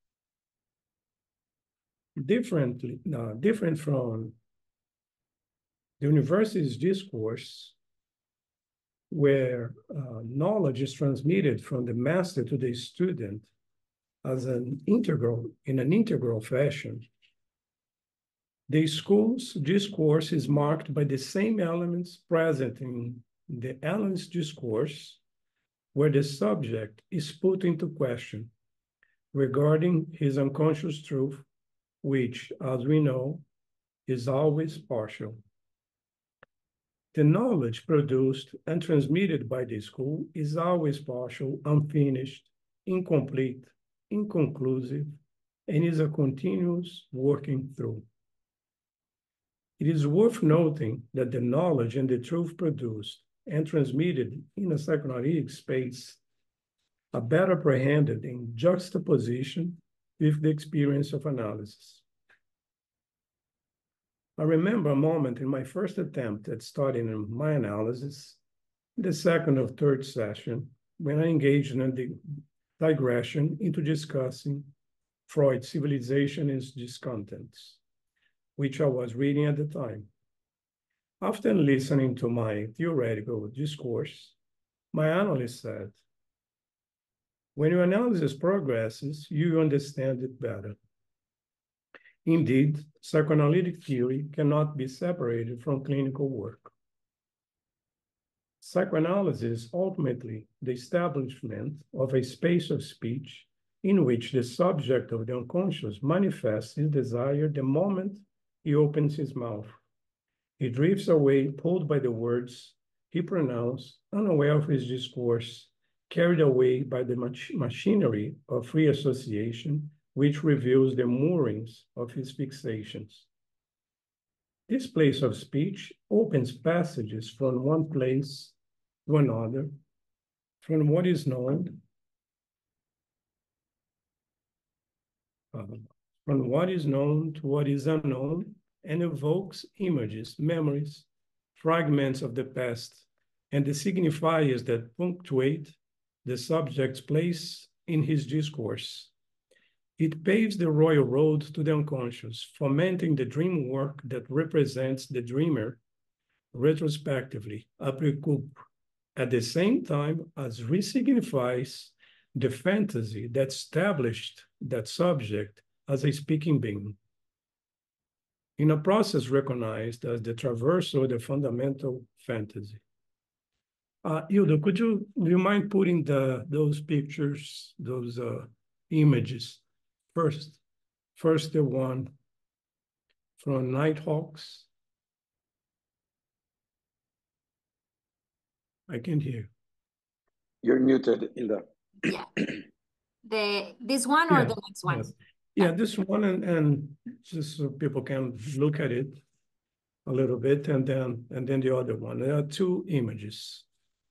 Differently, no, different from the university's discourse, where uh, knowledge is transmitted from the master to the student as an integral, in an integral fashion, the school's discourse is marked by the same elements present in the analyst's discourse, where the subject is put into question regarding his unconscious truth, which, as we know, is always partial. The knowledge produced and transmitted by the school is always partial, unfinished, incomplete, inconclusive, and is a continuous working through. It is worth noting that the knowledge and the truth produced and transmitted in a psychoanalytic space are better apprehended in juxtaposition with the experience of analysis. I remember a moment in my first attempt at starting my analysis, the second or third session, when I engaged in a digression into discussing Freud's Civilization and its Contents, which I was reading at the time. After listening to my theoretical discourse, my analyst said, "When your analysis progresses, you understand it better." Indeed, psychoanalytic theory cannot be separated from clinical work. Psychoanalysis is ultimately the establishment of a space of speech in which the subject of the unconscious manifests his desire the moment he opens his mouth. He drifts away, pulled by the words he pronounced, unaware of his discourse, carried away by the mach machinery of free association, which reveals the moorings of his fixations. This place of speech opens passages from one place to another, from what is known, uh, from what is known to what is unknown, and evokes images, memories, fragments of the past, and the signifiers that punctuate the subject's place in his discourse. It paves the royal road to the unconscious, fomenting the dream work that represents the dreamer retrospectively, a precup, at the same time as resignifies the fantasy that established that subject as a speaking being, in a process recognized as the traversal of the fundamental fantasy. Uh, Hilda, could you, do you mind putting the, those pictures, those uh, images first? First, the one from Nighthawks. I can't hear. You're muted, Hilda. Yeah. The this one or Yeah, the next one? yes. Yeah, this one, and, and just so people can look at it a little bit, and then and then the other one. There are two images.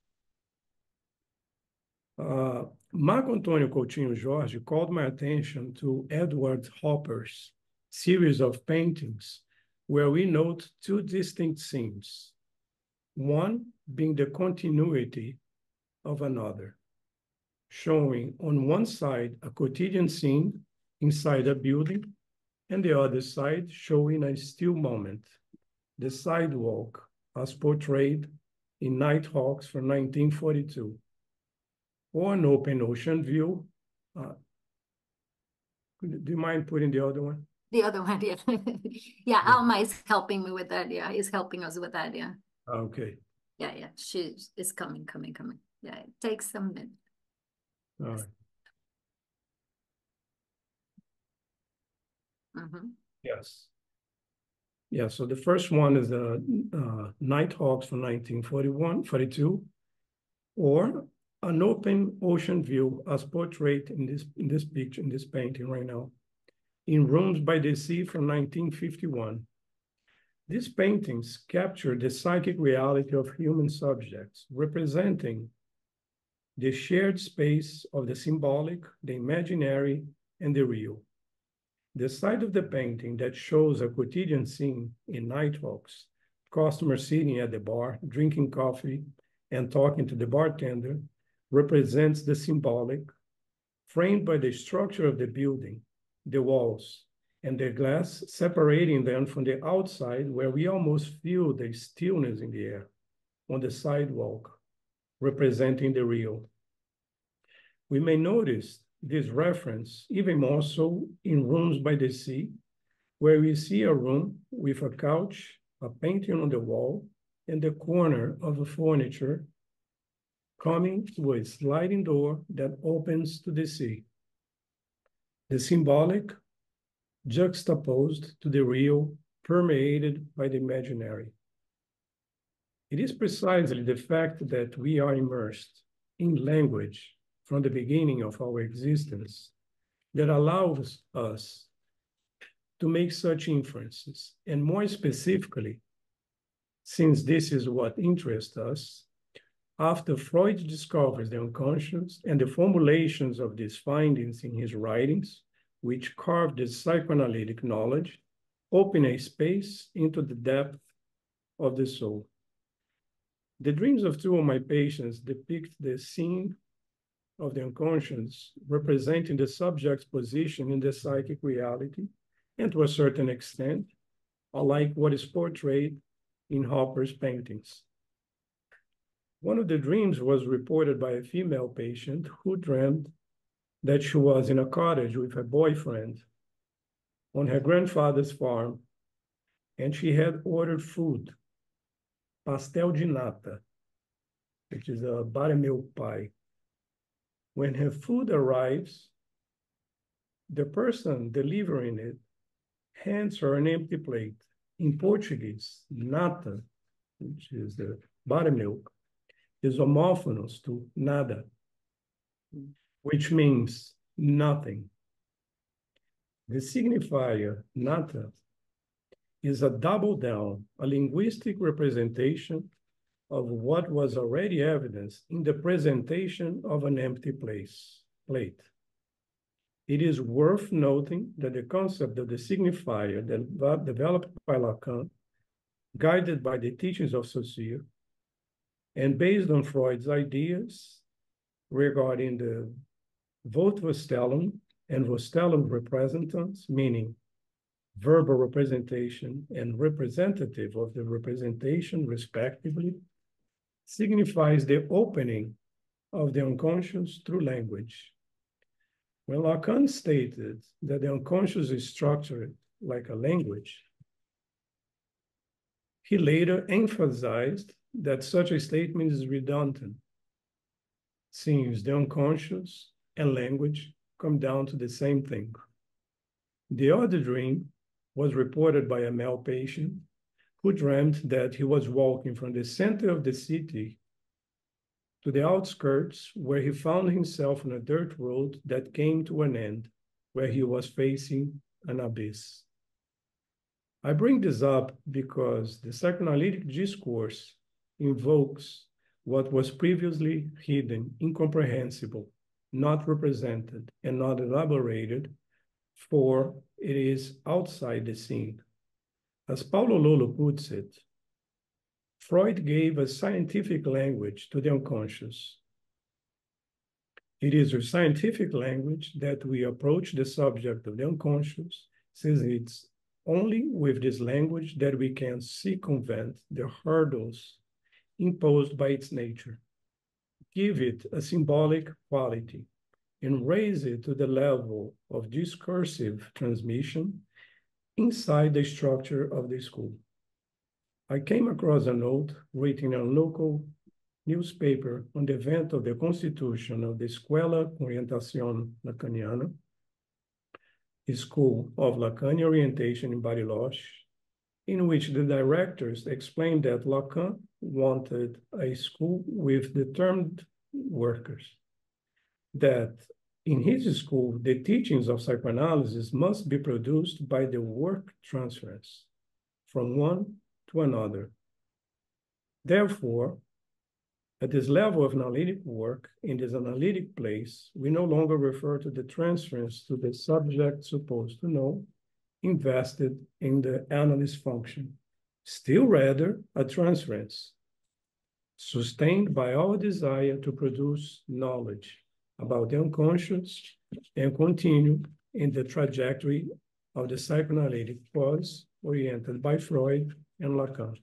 Uh, Marco Antônio Coutinho Jorge called my attention to Edward Hopper's series of paintings where we note two distinct themes, one being the continuity of another, showing on one side a quotidian scene inside a building, and the other side showing a still moment, the sidewalk as portrayed in Nighthawks from nineteen forty-two. Or an open ocean view. Uh, do you mind putting the other one? The other one, yeah. Yeah, Alma is helping me with that. Yeah, he's helping us with that. Yeah. Okay. Yeah, yeah. She is coming, coming, coming. Yeah, it takes some minutes. All right. Mm-hmm. Yes. Yeah, so the first one is the uh, Nighthawks from nineteen forty-one, forty-two, or an open ocean view as portrayed in this in this picture, in this painting right now, in Rooms by the Sea from nineteen fifty-one. These paintings capture the psychic reality of human subjects, representing the shared space of the symbolic, the imaginary, and the real. The side of the painting that shows a quotidian scene in Nighthawks, customers sitting at the bar, drinking coffee, and talking to the bartender, represents the symbolic, framed by the structure of the building, the walls, and the glass separating them from the outside, where we almost feel the stillness in the air, on the sidewalk, representing the real. We may notice this reference even more so in Rooms by the Sea, where we see a room with a couch, a painting on the wall, and the corner of the furniture coming to a sliding door that opens to the sea. The symbolic juxtaposed to the real, permeated by the imaginary. It is precisely the fact that we are immersed in language from the beginning of our existence that allows us to make such inferences. And more specifically, since this is what interests us, after Freud discovers the unconscious and the formulations of these findings in his writings, which carved the psychoanalytic knowledge, open a space into the depth of the soul. The dreams of two of my patients depict the scene of the unconscious representing the subject's position in the psychic reality, and to a certain extent, unlike what is portrayed in Hopper's paintings. One of the dreams was reported by a female patient who dreamed that she was in a cottage with her boyfriend on her grandfather's farm, and she had ordered food, pastel de nata, which is a buttermilk pie. When her food arrives, the person delivering it hands her an empty plate. In Portuguese, nata, which is the buttermilk, is homophonous to nada, which means nothing. The signifier nata is a double down, a linguistic representation of what was already evidenced in the presentation of an empty place, plate. It is worth noting that the concept of the signifier that developed by Lacan, guided by the teachings of Saussure, and based on Freud's ideas regarding the Votverstellung and Vorstellung representants, meaning verbal representation and representative of the representation, respectively, signifies the opening of the unconscious through language. When Lacan stated that the unconscious is structured like a language, he later emphasized that such a statement is redundant, since the unconscious and language come down to the same thing. The other dream was reported by a male patient who dreamt that he was walking from the center of the city to the outskirts, where he found himself on a dirt road that came to an end, where he was facing an abyss. I bring this up because the psychoanalytic discourse invokes what was previously hidden, incomprehensible, not represented, and not elaborated, for it is outside the scene. As Paulo Lolo puts it, Freud gave a scientific language to the unconscious. It is with scientific language that we approach the subject of the unconscious, since it's only with this language that we can circumvent the hurdles imposed by its nature, give it a symbolic quality, and raise it to the level of discursive transmission inside the structure of the school. I came across a note written in a local newspaper on the event of the constitution of the Escola com Orientação Lacaniana, a school of Lacanian orientation in Bariloche, in which the directors explained that Lacan wanted a school with determined workers, that in his school, the teachings of psychoanalysis must be produced by the work transference from one to another. Therefore, at this level of analytic work, in this analytic place, we no longer refer to the transference to the subject supposed to know, invested in the analyst function, still rather a transference, sustained by our desire to produce knowledge about the unconscious and continue in the trajectory of the psychoanalytic pause oriented by Freud and Lacan.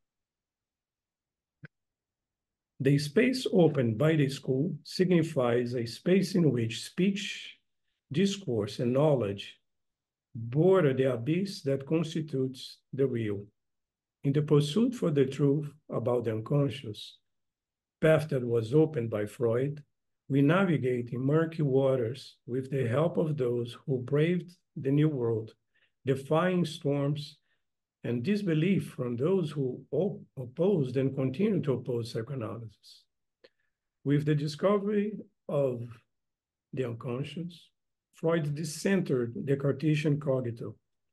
The space opened by the school signifies a space in which speech, discourse, and knowledge border the abyss that constitutes the real. In the pursuit for the truth about the unconscious, path that was opened by Freud, we navigate in murky waters with the help of those who braved the new world, defying storms and disbelief from those who op opposed and continue to oppose psychoanalysis. With the discovery of the unconscious, Freud decentered the Cartesian cogito.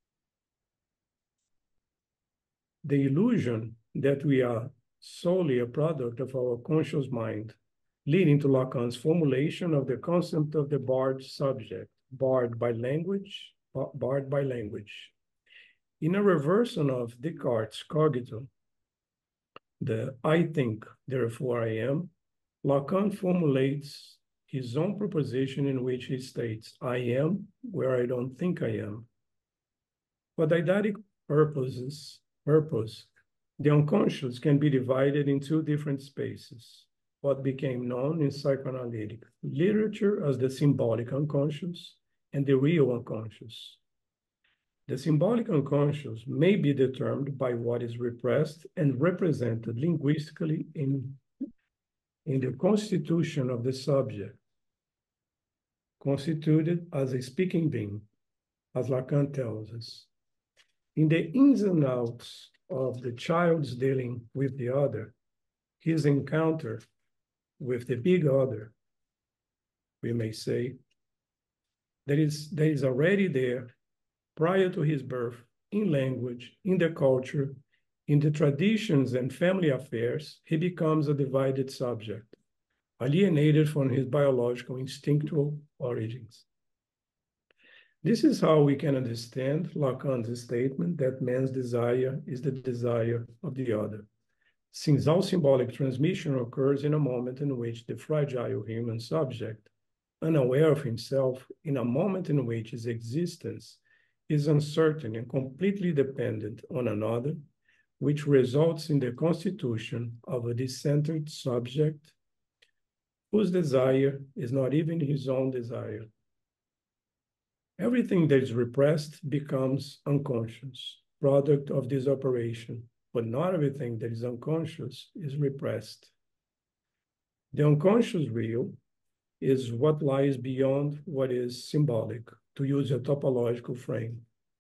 The illusion that we are solely a product of our conscious mind, leading to Lacan's formulation of the concept of the barred subject, barred by language, barred by language. In a reversion of Descartes' cogito, the I think, therefore I am, Lacan formulates his own proposition in which he states, I am where I don't think I am. For didactic purposes, purpose, the unconscious can be divided in two different spaces, what became known in psychoanalytic literature as the symbolic unconscious and the real unconscious. The symbolic unconscious may be determined by what is repressed and represented linguistically in, in the constitution of the subject, constituted as a speaking being, as Lacan tells us. In the ins and outs of the child's dealing with the other, his encounter with the big other, we may say, that is, that is already there prior to his birth, in language, in the culture, in the traditions and family affairs, he becomes a divided subject, alienated from his biological instinctual origins. This is how we can understand Lacan's statement that man's desire is the desire of the other, since all symbolic transmission occurs in a moment in which the fragile human subject, unaware of himself, in a moment in which his existence is uncertain and completely dependent on another, which results in the constitution of a decentered subject whose desire is not even his own desire. Everything that is repressed becomes unconscious, product of this operation, but not everything that is unconscious is repressed. The unconscious real is what lies beyond what is symbolic, to use a topological frame.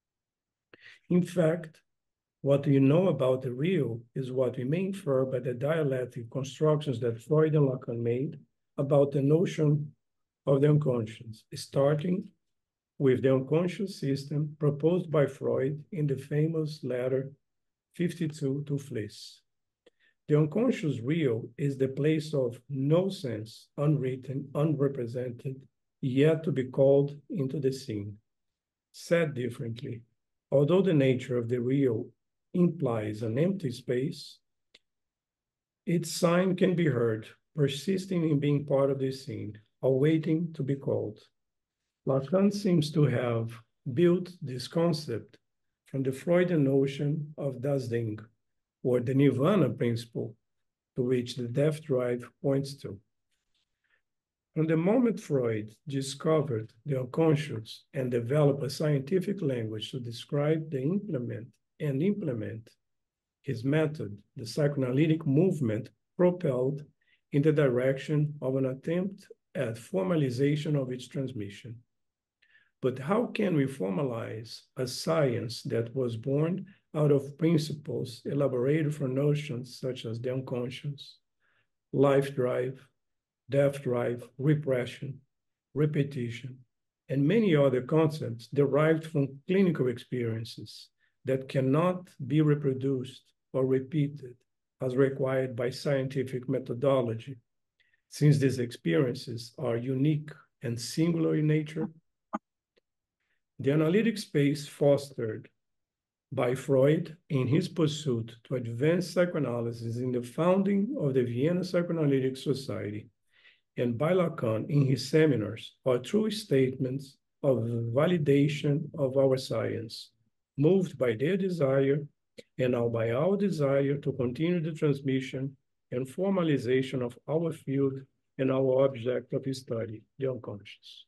In fact, what we know about the real is what we may infer by the dialectic constructions that Freud and Lacan made about the notion of the unconscious, starting with the unconscious system proposed by Freud in the famous letter fifty-two to Fliess. The unconscious real is the place of no sense, unwritten, unrepresented, yet to be called into the scene. Said differently, although the nature of the real implies an empty space, its sign can be heard, persisting in being part of the scene, awaiting to be called. Lacan seems to have built this concept from the Freudian notion of Das Ding, or the Nirvana principle, to which the death drive points to. From the moment Freud discovered the unconscious and developed a scientific language to describe the implement and implement his method, the psychoanalytic movement propelled in the direction of an attempt at formalization of its transmission. But how can we formalize a science that was born out of principles elaborated from notions such as the unconscious, life drive, death drive, repression, repetition, and many other concepts derived from clinical experiences that cannot be reproduced or repeated as required by scientific methodology, since these experiences are unique and singular in nature? The analytic space fostered by Freud in his pursuit to advance psychoanalysis in the founding of the Vienna Psychoanalytic Society, and by Lacan in his seminars, are true statements of validation of our science, moved by their desire and now by our desire to continue the transmission and formalization of our field and our object of study, the unconscious.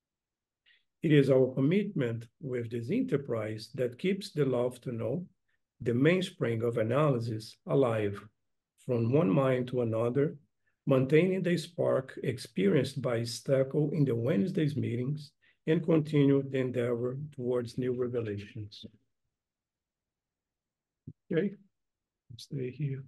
It is our commitment with this enterprise that keeps the love to know, the mainspring of analysis, alive, from one mind to another, maintaining the spark experienced by Steckel in the Wednesday's meetings, and continue the endeavor towards new revelations. Okay, stay here.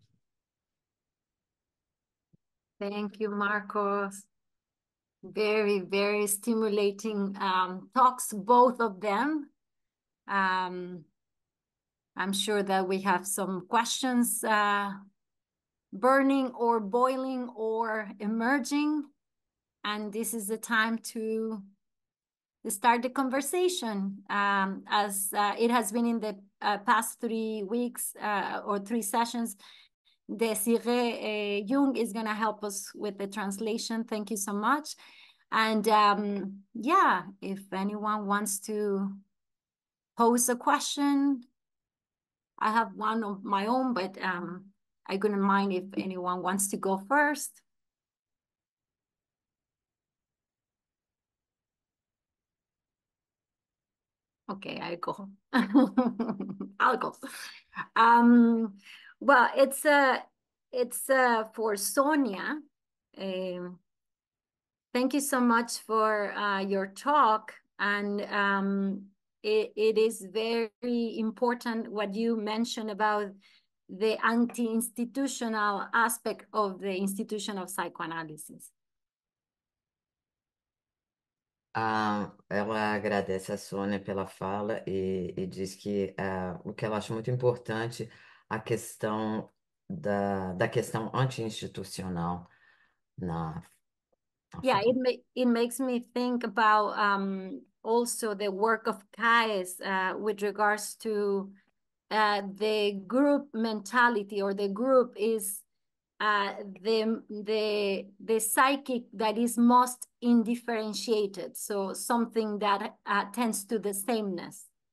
Thank you, Marcos. Very, very stimulating um, talks, both of them. Um, I'm sure that we have some questions uh, burning or boiling or emerging. And this is the time to start the conversation. Um, as uh, it has been in the uh, past three weeks uh, or three sessions, Desiree uh, Jung is going to help us with the translation. Thank you so much. And um, yeah, if anyone wants to pose a question, I have one of my own, but um, I couldn't mind if anyone wants to go first. Okay, I go. I'll go. Um, well, it's uh, it's uh, for Sonia. Um, thank you so much for uh, your talk, and um, it, it is very important what you mentioned about the anti-institutional aspect of the institution of psychoanalysis. Ah, ela agradece a Sônia pela fala e, e diz que ah, o que ela acha muito importante a questão da, da questão anti-institucional na, na Yeah, fala. it ma it makes me think about um, also the work of Caes uh, with regards to uh, the group mentality, or the group is uh, the the the psychic that is most indifferentiated. So something that uh, tends to the sameness.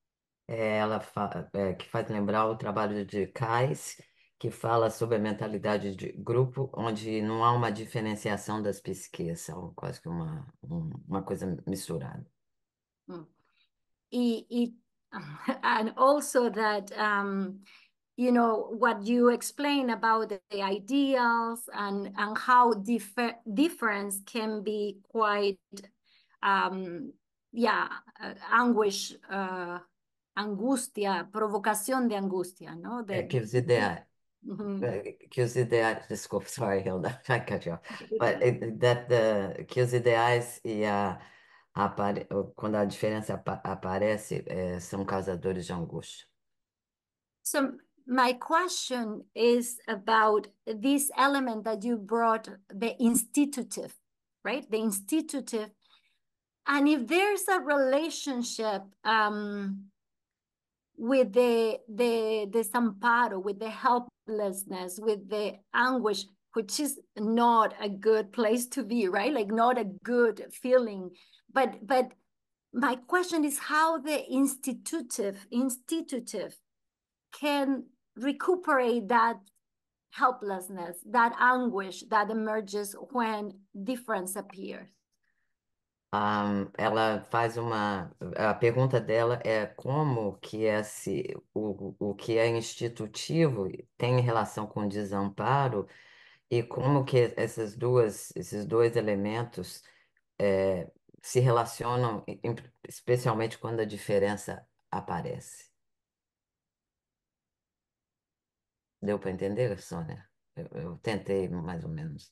É, ela fa é, que faz lembrar o trabalho de Kais, que fala sobre a mentalidade de grupo, onde não há uma diferenciação das psiques, são quase que uma, um- uma coisa misturada. Mm. E, e, and also that, um, you know, what you explain about the, the ideals and, and how differ, difference can be quite, um, yeah, uh, anguish, uh, angustia, provocación de angustia, no? É, The, que os ideais, Mhm. é, que os ideais, desculpa, sorry, Hilda, I cut you off. But it- that the, que os ideais e a, a apare- quando a diferença apa- aparece, é, são causadores de angústia. So my question is about this element that you brought, the institutive, right? The institutive. And if there's a relationship um, with the, the desamparo, with the helplessness, with the anguish, which is not a good place to be, right? Like not a good feeling. But, but my question is how the institutive, institutive can recuperate that helplessness, that anguish that emerges when difference appears. Um, ela faz uma. A pergunta dela é como que esse, o, o que é institutivo tem relação com desamparo e como que essas duas, esses dois elementos é, se relacionam, em- especialmente quando a diferença aparece. Deu para entender, Sônia? Eu, eu tentei mais ou menos.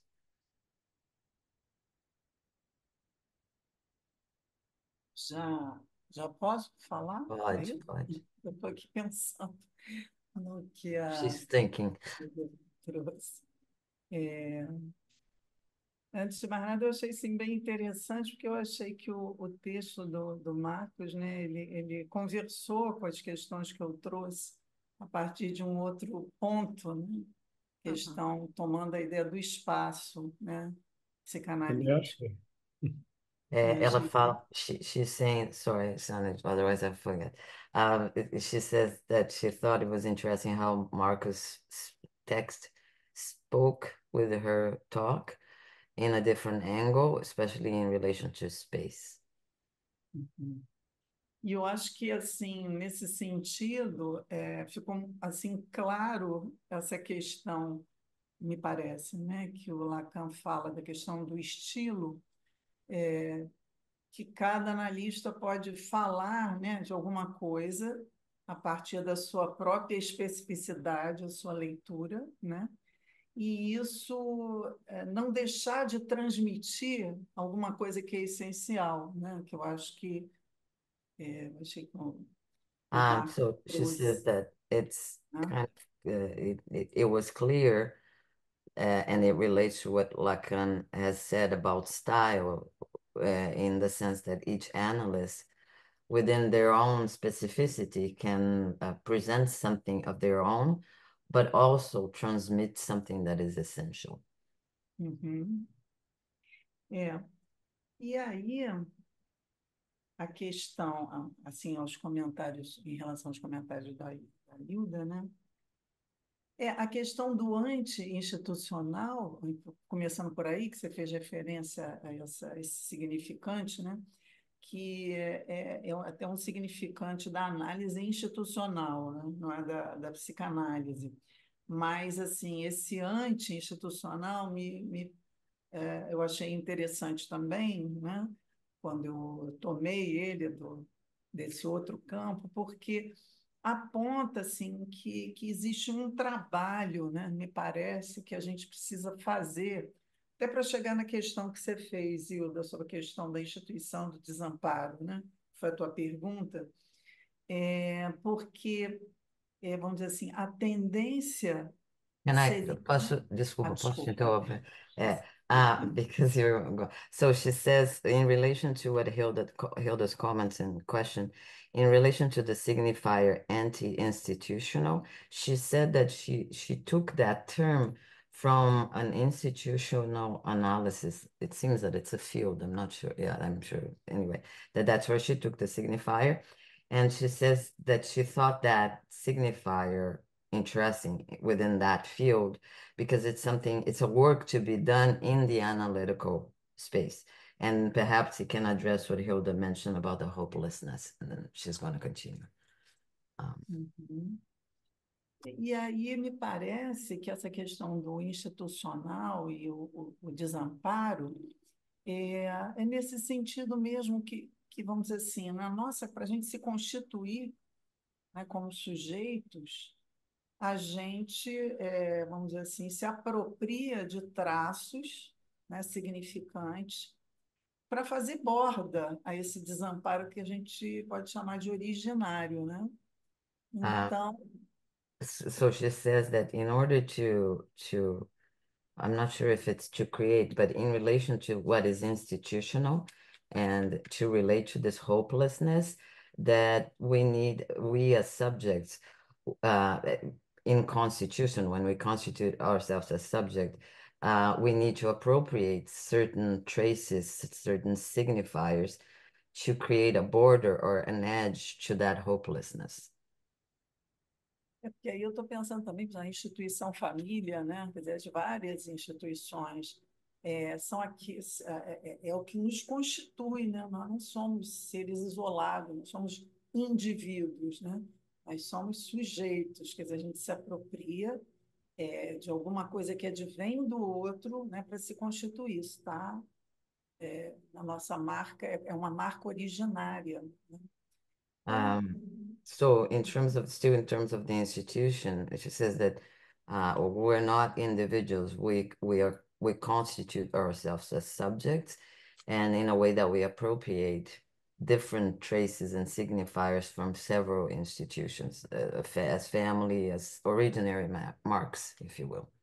Já, já posso falar? Pode, Aí, pode. eu estou aqui pensando no que a She's thinking. trouxe. É, antes de mais nada, eu achei sim, bem interessante, porque eu achei que o, o texto do, do Marcos, né, ele, ele conversou com as questões que eu trouxe a partir de um outro ponto, né, que Uhum. estão tomando a ideia do espaço, né, psicanalítico. Inertia. É, E a ela gente, fala, she, she's saying, sorry, Sandra, otherwise I forget. Um, it- she says that she thought it was interesting how Marcus' s- text spoke with her talk in a different angle, especially in relation to space. e eu acho que, assim, nesse sentido, é, ficou, assim, claro essa questão, me parece, né, que o Lacan fala da questão do estilo, que cada analista pode falar, né, de alguma coisa a partir da sua própria especificidade, a sua leitura, né? E isso é, não deixar de transmitir alguma coisa que é essencial, né? Que eu acho que é, eu achei que o, o Um, Marco so she says trouxe, that it's né? kind of, uh, it, it, it was clear, uh, and it relates to what Lacan has said about style, uh, in the sense that each analyst within their own specificity can uh, present something of their own, but also transmit something that is essential. Uhum. É. E aí a questão, assim, aos comentários, em relação aos comentários da, da Hilda, né? É a questão do anti-institucional, começando por aí, que você fez referência a essa, esse significante, né? Que é, é, é até um significante da análise institucional, né? Não é da, da psicanálise. Mas, assim, esse anti-institucional me, me, é, eu achei interessante também, né? Quando eu tomei ele do, desse outro campo, porque aponta assim que, que existe um trabalho, né? Me parece que a gente precisa fazer, até para chegar na questão que você fez, Hilda, sobre a questão da instituição do desamparo, né? Foi a tua pergunta, é, porque, é, vamos dizer assim, a tendência Can I, seria... posso, Ah, desculpa, posso te desculpa. interromper? É, ah, because you're, so she says, in relation to what Hilda, Hilda's comments and question, in relation to the signifier anti-institutional, she said that she, she took that term from an institutional analysis. It seems that it's a field, I'm not sure, yeah, I'm sure, anyway, that that's where she took the signifier. And she says that she thought that signifier interesting within that field because it's something, it's a work to be done in the analytical space. And perhaps it can address what Hilda mentioned about the hopelessness, and then she's going to continue. Um, Uhum. E aí me parece que essa questão do institucional e o, o, o desamparo é, é nesse sentido mesmo que, que, vamos dizer assim, na nossa, para a gente se constituir, né, como sujeitos, a gente, é, vamos dizer assim, se apropria de traços, né, significantes para fazer borda a esse desamparo que a gente pode chamar de originário, né? Então, so she says that in order to to I'm not sure if it's to create, but in relation to what is institutional and to relate to this hopelessness, that we need, we as subjects, uh, in constitution, when we constitute ourselves as subject, uh, we need to appropriate certain traces, certain signifiers to create a border or an edge to that hopelessness. é porque aí eu estou pensando também na instituição família, né? Quer dizer, as várias instituições é, são aqui, é, é, é o que nos constitui, né? Nós não somos seres isolados, nós somos indivíduos, né? Nós somos sujeitos, quer dizer, a gente se apropria é, de alguma coisa que advém do outro, né? Para se constituir, isso tá? É, a nossa marca é, é uma marca originária, né? Então, Um, so in terms of, still in terms of the institution, she says that uh, we're not individuals. We, we are, we constitute ourselves as subjects, and in a way that we appropriate different traces and signifiers from several institutions, uh, as family, as originary marks, if you will.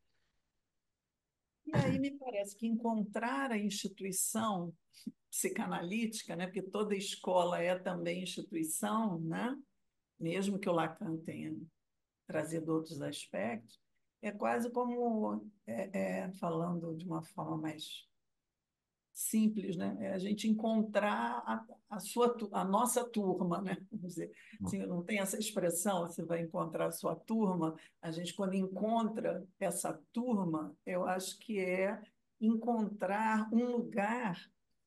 E aí me parece que encontrar a instituição psicanalítica, né, porque toda escola é também instituição, né, mesmo que o Lacan tenha trazido outros aspectos, é quase como, é, é, falando de uma forma mais simples, né, é a gente encontrar a, a, sua, a nossa turma, né, vamos dizer, assim, não tem essa expressão, você vai encontrar a sua turma, a gente quando encontra essa turma, eu acho que é encontrar um lugar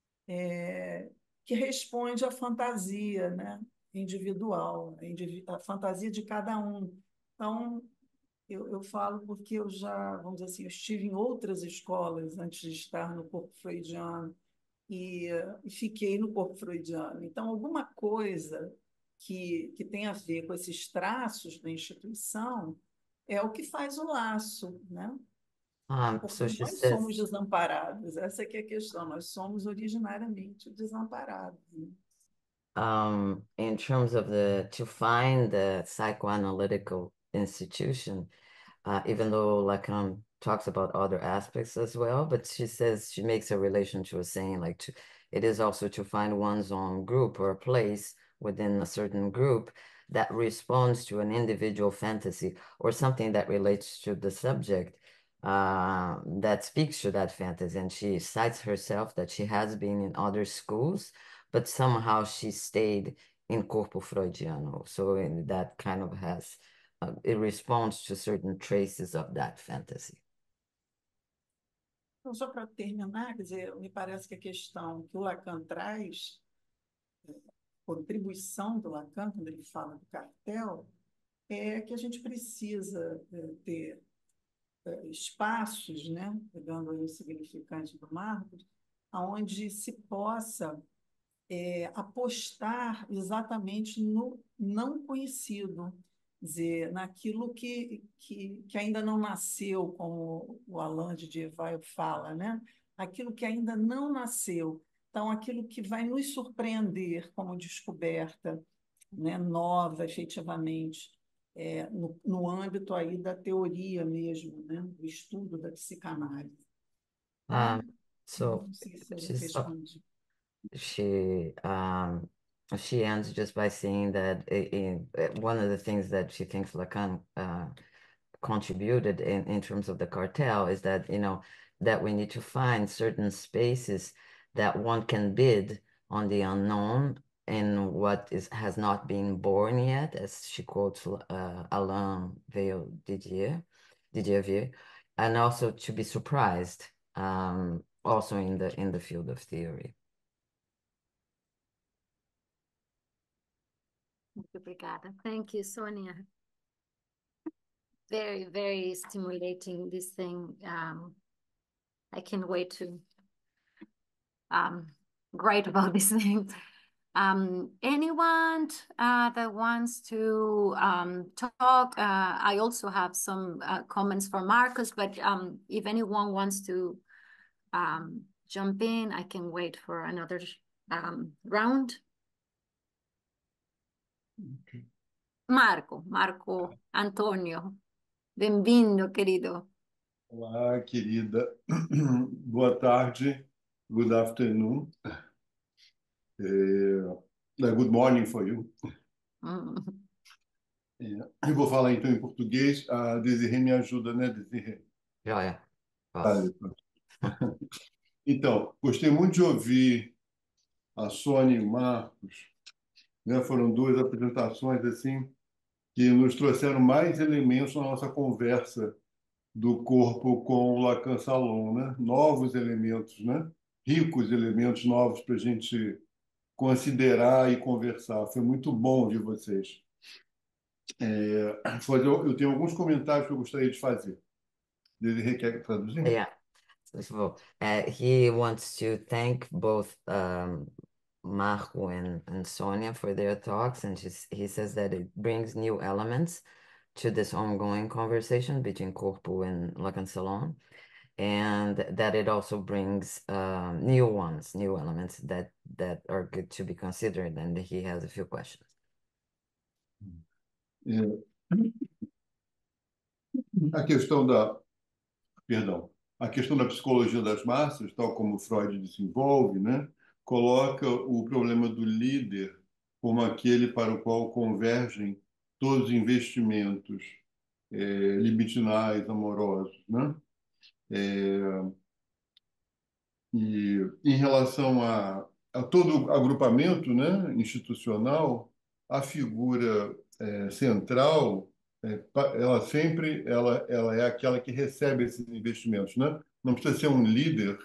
é, que responde à fantasia, né, individual, a, indivi a fantasia de cada um. Então, eu, eu falo porque eu já, vamos dizer assim, eu estive em outras escolas antes de estar no corpo freudiano e, e fiquei no corpo freudiano. Então, alguma coisa que, que tem a ver com esses traços da instituição é o que faz o laço, né? Um, Porque so she nós says, somos desamparados, essa que é a questão, nós somos originariamente desamparados. Né? um, in terms of the, to find the psychoanalytical institution, uh, even though Lacan talks about other aspects as well, but she says, she makes a relation to a saying like, to, it is also to find one's own group or place within a certain group that responds to an individual fantasy or something that relates to the subject uh, that speaks to that fantasy. And she cites herself that she has been in other schools, but somehow she stayed in Corpo Freudiano. So in, that kind of has, uh, it responds to certain traces of that fantasy. Então, só para terminar, quer dizer, me parece que a questão que o Lacan traz, a contribuição do Lacan, quando ele fala do cartel, é que a gente precisa ter espaços, né, pegando aí o significante do Marcos, onde se possa é, apostar exatamente no não conhecido, dizer, naquilo que, que, que ainda não nasceu, como o Alain de Dieval fala, né? Aquilo que ainda não nasceu. Então, aquilo que vai nos surpreender como descoberta, né, nova, efetivamente, é, no, no âmbito aí da teoria mesmo, né, do estudo da psicanálise. Tá? Um, so Não sei se eu she's, respondi. she um, she ends just by saying that in, in, one of the things that she thinks Lacan uh, contributed in, in terms of the cartel is that, you know, that we need to find certain spaces that one can bid on the unknown in what is has not been born yet, as she quotes uh, Alain Veil Didier, Didier, and also to be surprised, um, also in the in the field of theory. Muito obrigada. Thank you, Sonia. Very, very stimulating, this thing. Um, I can't wait to um, write about this thing. Um, anyone uh, that wants to um, talk? Uh, I also have some uh, comments from Marcus, but um, if anyone wants to um, jump in, I can wait for another um, round. Okay. Marco, Marco Antônio, bem-vindo, querido. Olá, querida. Boa tarde. Good afternoon. É, good morning for you. Hum. É, eu vou falar então em português. A Desirê me ajuda, né, Desirê? Joia. Vale. Posso. Então, gostei muito de ouvir a Sônia e o Marcos, né? Foram duas apresentações assim que nos trouxeram mais elementos na nossa conversa do corpo com o Lacan Salon, né? Novos elementos, né? Ricos elementos novos para a gente considerar e conversar. Foi muito bom ouvir vocês. É, foi- eu, eu tenho alguns comentários que eu gostaria de fazer. Desirê quer traduzir? Yeah. First of all, uh, he wants to thank both um, Marco and, and Sonia for their talks, and she's, he says that it brings new elements to this ongoing conversation between Corpo and Lacan Salon, and that it also brings um, new ones, new elements that, that are good to be considered, and he has a few questions. É, a questão da, perdão, a questão da psicologia das massas, tal como Freud desenvolve, né, coloca o problema do líder como aquele para o qual convergem todos os investimentos é, libidinais, amorosos, né? É, e em relação a, a todo agrupamento, né, institucional, a figura é, central, é, pa- ela sempre ela, ela é aquela que recebe esses investimentos, né? Não precisa ser um líder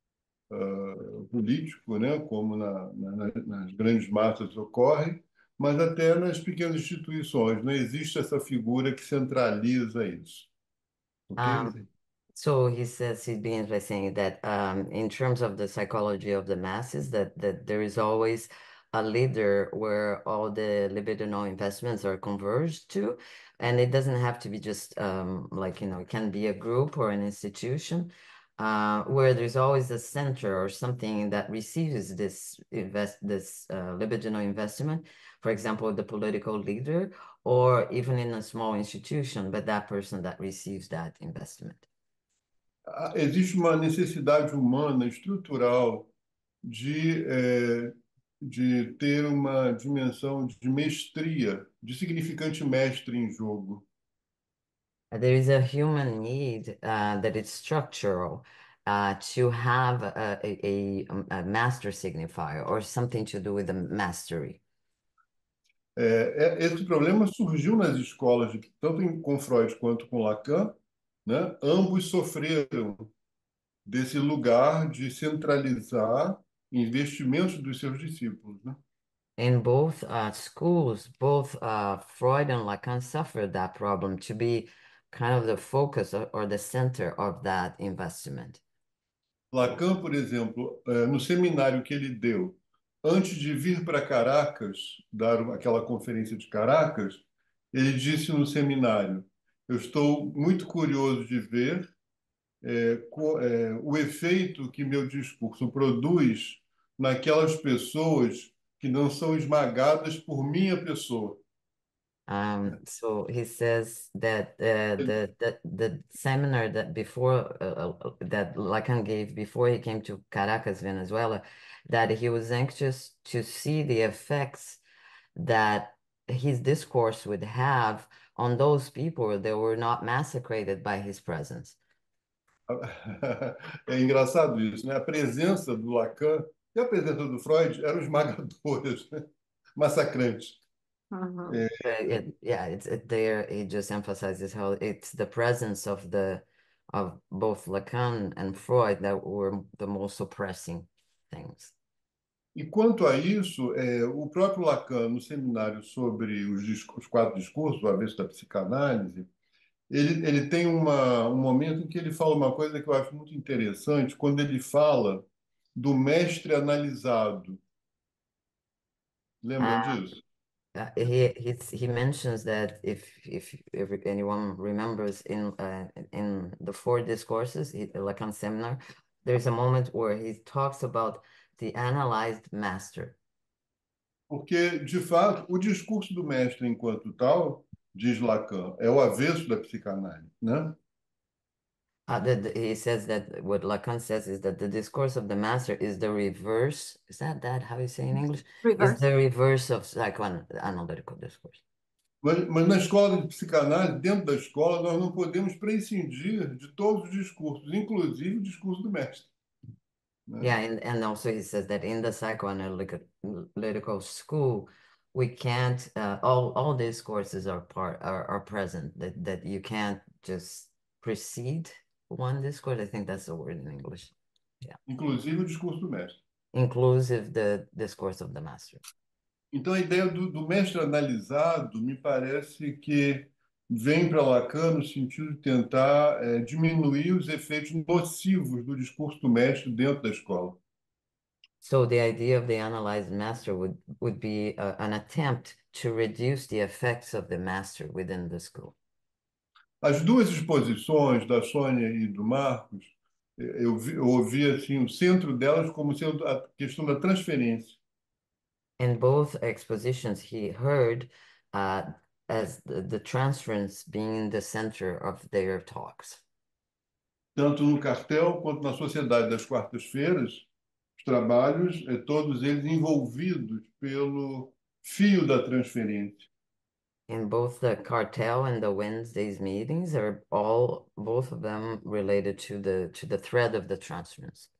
ah, político, né, como na, na, nas grandes massas ocorre, mas até nas pequenas instituições. Não existe essa figura que centraliza isso. Ok? Um, So he says he'd be interested saying that um, in terms of the psychology of the masses, that that there is always a leader where all the libidinal investments are converged to, and it doesn't have to be just um, like, you know, it can be a group or an institution uh, where there's always a center or something that receives this invest this uh, libidinal investment. For example, the political leader, or even in a small institution, but that person that receives that investment. Ah, existe uma necessidade humana estrutural de, é, de ter uma dimensão de mestria, de significante mestre em jogo. There is a human need uh, that is structural uh, to have a, a, a master signifier or something to do with the mastery. É, é- esse problema surgiu nas escolas, de- tanto em, com Freud quanto com Lacan, né? Ambos sofreram desse lugar de centralizar investimentos dos seus discípulos, né? In both uh, schools, both uh, Freud and Lacan suffered that problem to be kind of the focus or, or the center of that investment. Lacan, por exemplo, eh, no seminário que ele deu, antes de vir para Caracas, dar uma- aquela conferência de Caracas, ele disse no seminário: Eu estou muito curioso de ver eh, co- eh, o efeito que meu discurso produz naquelas pessoas que não são esmagadas por minha pessoa. Um, so he says that uh, the, the the seminar that before uh, uh, that Lacan gave before he came to Caracas, Venezuela, that he was anxious to see the effects that his discourse would have on those people that were not massacred by his presence. É engraçado isso, né? A presença do Lacan E a presença do Freud era esmagadora, né? Massacrante. Mhm. É, Uh, it, yeah, it's it, there. He just emphasizes how it's the presence of the of both Lacan and Freud that were the most suppressing things. e quanto a isso, é, o próprio Lacan, no seminário sobre os, discos, os quatro discursos, o avesso da psicanálise, ele, ele tem uma, um momento em que ele fala uma coisa que eu acho muito interessante, quando ele fala do mestre analisado. Lembram Uh, disso? uh, he he's, he mentions that if if, if anyone remembers in uh, in the four discourses, he, Lacan seminar, there's a moment where he talks about the analyzed master. Porque, de fato, o discurso do mestre enquanto tal, diz Lacan, é o avesso da psicanálise, né? Uh, the, the- he says that what Lacan says is that the discourse of the master is the reverse. Is that that how you say in English? Is Reverse. the reverse of psychoanalytical discourse. Mas, mas na escola de psicanálise, dentro da escola, nós não podemos prescindir de todos os discursos, inclusive o discurso do mestre, né? Yeah, and, and also he says that in the psychoanalytical analytical school, we can't uh, all all these courses are part are, are present that that you can't just precede one discourse. I think that's the word in English. Yeah. Inclusive o discurso do mestre. Inclusive the discourse of the master. Então, a ideia do, do mestre analisado me parece que vem para Lacan no sentido de tentar é, diminuir os efeitos nocivos do discurso do mestre dentro da escola. So the idea of the analyzed master would would be uh, an attempt to reduce the effects of the master within the school. As duas exposições da Sônia e do Marcos, eh, eu, vi, eu ouvi assim, o centro delas como sendo a questão da transferência. In both expositions, he heard uh, as the, the transference being the center of their talks. Tanto no cartel quanto na Sociedade das Quartas-Feiras, os trabalhos, eh, todos eles envolvidos pelo fio da transferência. In both the cartel and the Wednesdays meetings are all both of them related to the to the thread of the transference.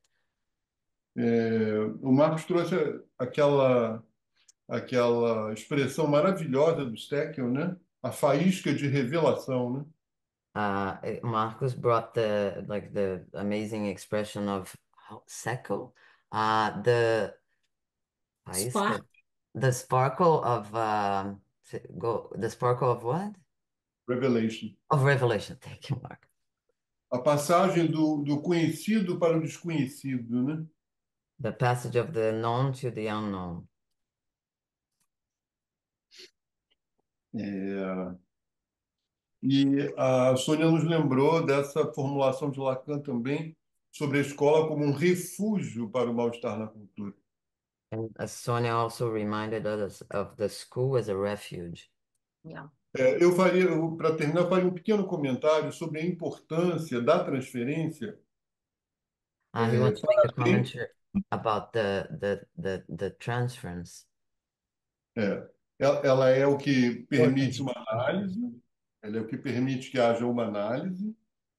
É, o Marcos trouxe aquela, aquela expressão maravilhosa do Steckel, né? A faísca de revelação, né? Uh, eh, Marcus brought the like the amazing expression of how Seco, uh, the Spark. the sparkle of um, go the sparkle of what? Revelation. Of revelation. Thank you, Mark. A passagem do, do conhecido para o desconhecido, né? The passage of the known to the unknown. É, e a Sônia nos lembrou dessa formulação de Lacan também sobre a escola como um refúgio para o mal-estar na cultura. And as Sonia also reminded us of the school as a refuge. Yeah. É, eu faria, para terminar, eu faria um pequeno comentário sobre a importância da transferência. Uh, he É, wants to make a para além- commentary about the the the the transference. é, ela, ela é o que permite uma análise, ela é o que permite que haja uma análise,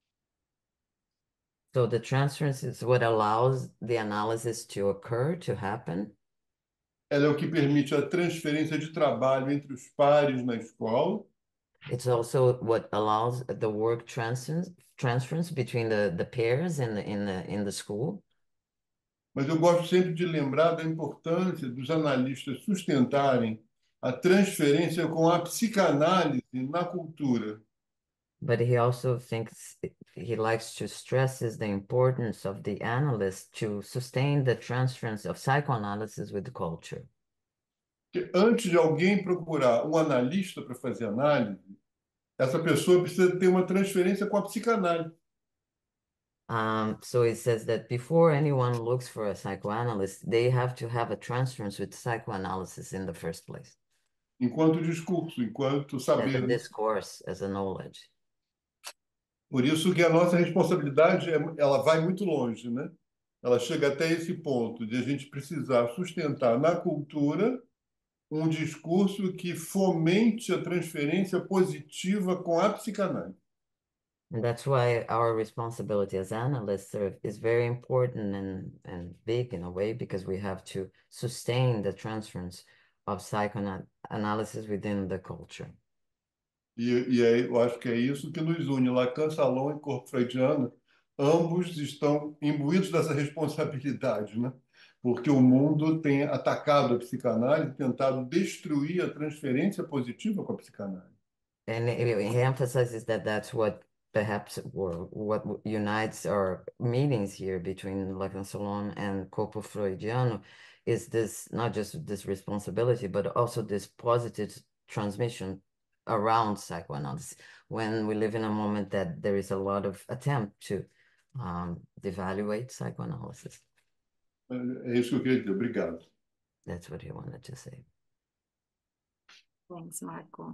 So the transference is what allows the analysis to occur, to happen. ela é o que permite a transferência de trabalho entre os pares na escola. It's also what allows the work transference transference between the the pairs in the in the in the school. Mas eu gosto sempre de lembrar da importância dos analistas sustentarem a transferência com a psicanálise na cultura. But he also thinks he likes to stresses the importance of the analyst to sustain the transference of psychoanalysis with culture. Porque antes de alguém procurar um analista para fazer análise, essa pessoa precisa ter uma transferência com a psicanálise. Um, so it says that before anyone looks for a psychoanalyst, they have to have a transference with psychoanalysis in the first place. Enquanto discurso, enquanto As a saber. discourse, as a knowledge. Por isso que a nossa responsabilidade, é, ela vai muito longe, né? Ela chega até esse ponto de a gente precisar sustentar na cultura um discurso que fomente a transferência positiva com a psicanálise. And that's why our responsibility as analysts are, is very important and, and big in a way, because we have to sustain the transference of psychoanalysis within the culture. E, e aí, eu acho que é isso que nos une. Lacan, Salon e corpo freudiano, ambos estão imbuídos dessa responsabilidade, né? Porque o mundo tem atacado a psicanálise, tentado destruir a transferência positiva com a psicanálise. And he emphasizes that that's what perhaps or what unites our meetings here between Lacan Salon and Corpo Freudiano is this, not just this responsibility, but also this positive transmission around psychoanalysis, when we live in a moment that there is a lot of attempt to um, devaluate psychoanalysis. É isso que eu queria dizer. Obrigado. That's what he wanted to say. Thanks, Marco.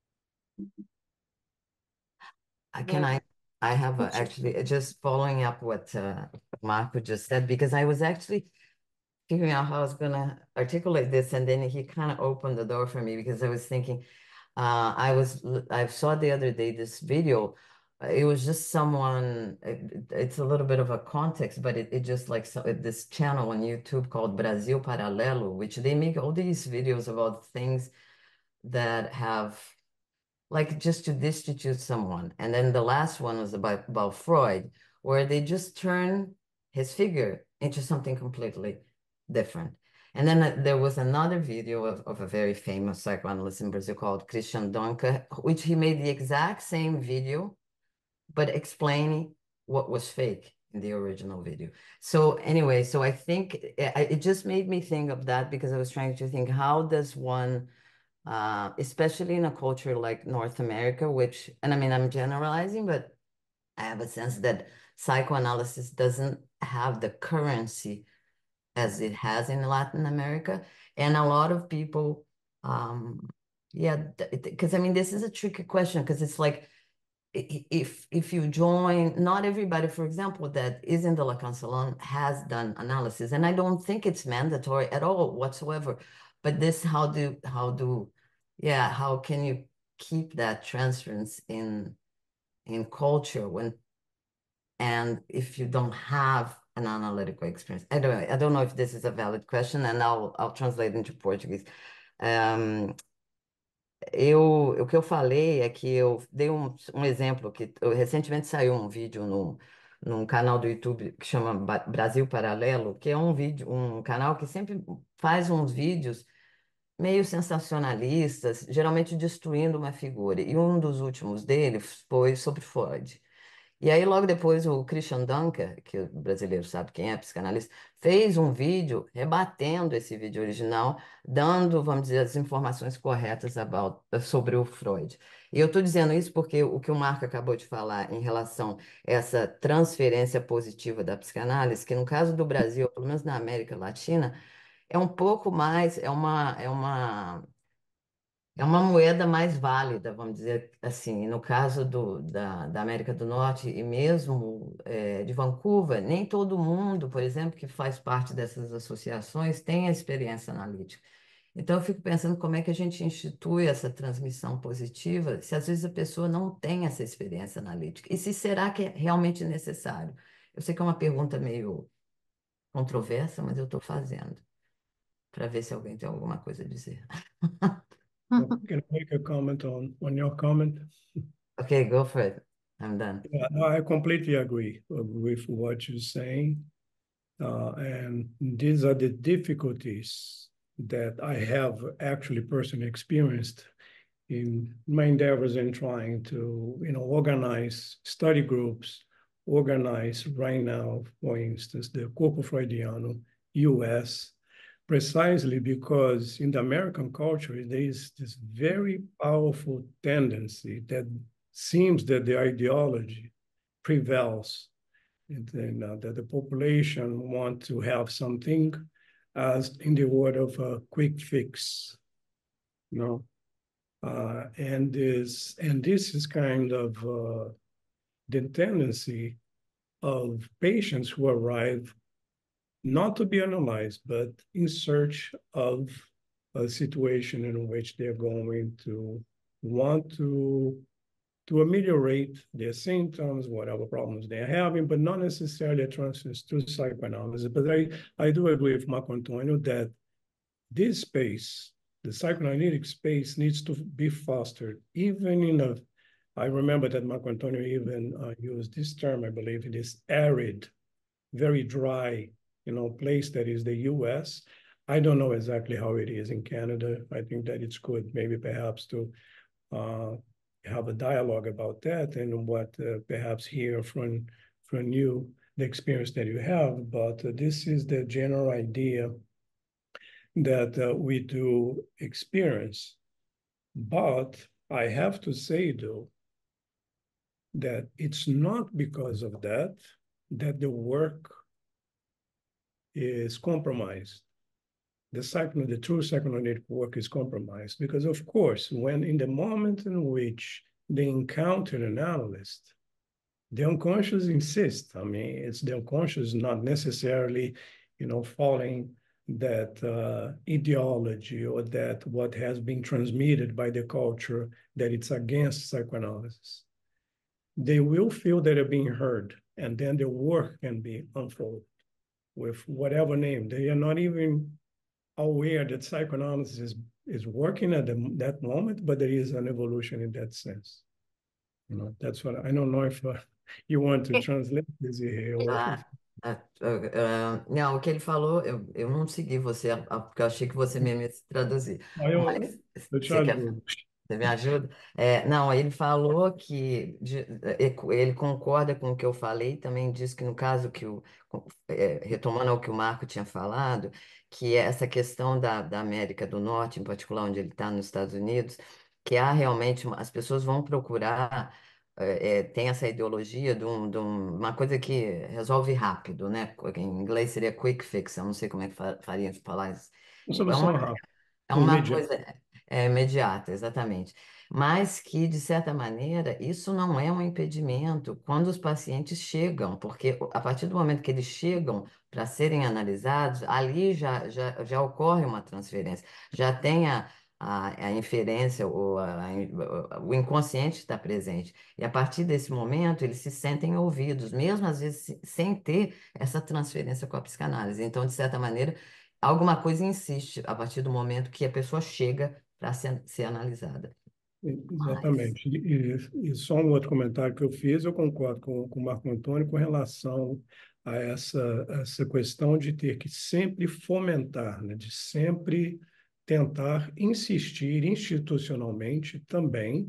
I can I I have a, actually just following up what uh, Marco just said, because I was actually figuring out how I was gonna articulate this, and then he kind of opened the door for me, because I was thinking, uh, I was I saw the other day this video. It was just someone. It, it's a little bit of a context, but it, it just like so, this channel on YouTube called Brasil Paralelo, which they make all these videos about things that have, like, just to destitute someone. And then the last one was about, about Freud, where they just turn his figure into something completely different. And then uh, there was another video of, of a very famous psychoanalyst in Brazil called Christian Dunker, which he made the exact same video, but explaining what was fake in the original video. So anyway, so I think it, it just made me think of that, because I was trying to think, how does one, Uh, especially in a culture like North America, which, and I mean, I'm generalizing, but I have a sense that psychoanalysis doesn't have the currency as it has in Latin America. And a lot of people, um, yeah, because I mean, this is a tricky question, because it's like, if if you join, not everybody, for example, that is in the Lacan Salon has done analysis, and I don't think it's mandatory at all whatsoever. But this, how do how do yeah, how can you keep that transference in in culture when, and if you don't have an analytical experience? I don't I don't know if this is a valid question, and I'll I'll translate into Portuguese. Um, eu, o que eu falei é que eu dei um, um exemplo que eu, recentemente saiu um vídeo no, num canal do YouTube que chama Brasil Paralelo, que é um vídeo, um canal que sempre faz uns vídeos meio sensacionalistas, geralmente destruindo uma figura. E um dos últimos deles foi sobre Freud. E aí, logo depois, o Christian Dunker, que o brasileiro sabe quem é, psicanalista, fez um vídeo rebatendo esse vídeo original, dando, vamos dizer, as informações corretas about, sobre o Freud. E eu estou dizendo isso porque o que o Marco acabou de falar em relação a essa transferência positiva da psicanálise, que no caso do Brasil, pelo menos na América Latina, é um pouco mais, é uma, é uma, é uma moeda mais válida, vamos dizer assim. No caso do, da, da América do Norte e mesmo é, de Vancouver, nem todo mundo, por exemplo, que faz parte dessas associações tem a experiência analítica. Então, eu fico pensando como é que a gente institui essa transmissão positiva, se às vezes a pessoa não tem essa experiência analítica. E se será que é realmente necessário? Eu sei que é uma pergunta meio controversa, mas eu estou fazendo, para ver se alguém tem alguma coisa a dizer. Can I make a comment on, on your comment? Okay, go for it. I'm done. Yeah, no, I completely agree with what you're saying. Uh, and these are the difficulties that I have actually personally experienced in my endeavors in trying to, you know, organize study groups, organize right now, for instance, the Corpo Freudiano U S, precisely because in the American culture, there is this very powerful tendency that seems that the ideology prevails, and then, uh, that the population want to have something, as in the word of a quick fix, you know, uh, and this and this is kind of uh, the tendency of patients who arrive not to be analyzed, but in search of a situation in which they're going to want to to ameliorate their symptoms, whatever problems they're having, but not necessarily a transfer to psychoanalysis. But I, I do agree with Marco Antonio that this space, the psychoanalytic space, needs to be fostered, even in a, I remember that Marco Antonio even uh, used this term, I believe, it is arid, very dry, you know, place that is the U S. I don't know exactly how it is in Canada. I think that it's good, maybe perhaps to uh, have a dialogue about that and what uh, perhaps hear from, from you, the experience that you have. But uh, this is the general idea that uh, we do experience. But I have to say, though, that it's not because of that that the work is compromised. The psycho, the true psychoanalytic work is compromised because, of course, when in the moment in which they encounter an analyst, the unconscious insists. I mean, it's the unconscious not necessarily, you know, following that uh, ideology or that what has been transmitted by the culture that it's against psychoanalysis. They will feel that they're being heard, and then the work can be unfolded with whatever name. They are not even aware that psychoanalysis is, is working at the, that moment, but there is an evolution in that sense. You know, that's what, I don't know if uh, you want to translate this here. Or... Ah, ah, ah, não, o que ele falou, eu, eu não segui você, ah, porque eu achei que você mesmo ia se traduzir. Ah, eu, Mas eu te você quer, ajudo. você me ajuda? É, não, ele falou que de- é, ele concorda com o que eu falei, também disse que no caso que o, é, retomando ao que o Marco tinha falado, que é essa questão da, da América do Norte, em particular onde ele está nos Estados Unidos, que há realmente, uma- as pessoas vão procurar, é, é, tem essa ideologia de, um- de um- uma coisa que resolve rápido, né? Em inglês seria quick fix, eu não sei como é que fa- faria falar isso. Uma É solução uma rápida, é uma imediata. coisa é, imediata, exatamente. Mas que, de certa maneira, isso não é um impedimento quando os pacientes chegam, porque a partir do momento que eles chegam para serem analisados, ali já, já, já ocorre uma transferência, já tem a, a, a inferência, ou a- a- o inconsciente está presente. E a partir desse momento, eles se sentem ouvidos, mesmo às vezes se- sem ter essa transferência com a psicanálise. Então, de certa maneira, alguma coisa insiste a partir do momento que a pessoa chega para ser, ser analisada. Mas, Exatamente. E, e- e só um outro comentário que eu fiz, eu concordo com, com o Marco Antônio com relação a essa, essa questão de ter que sempre fomentar, né, de sempre tentar insistir institucionalmente também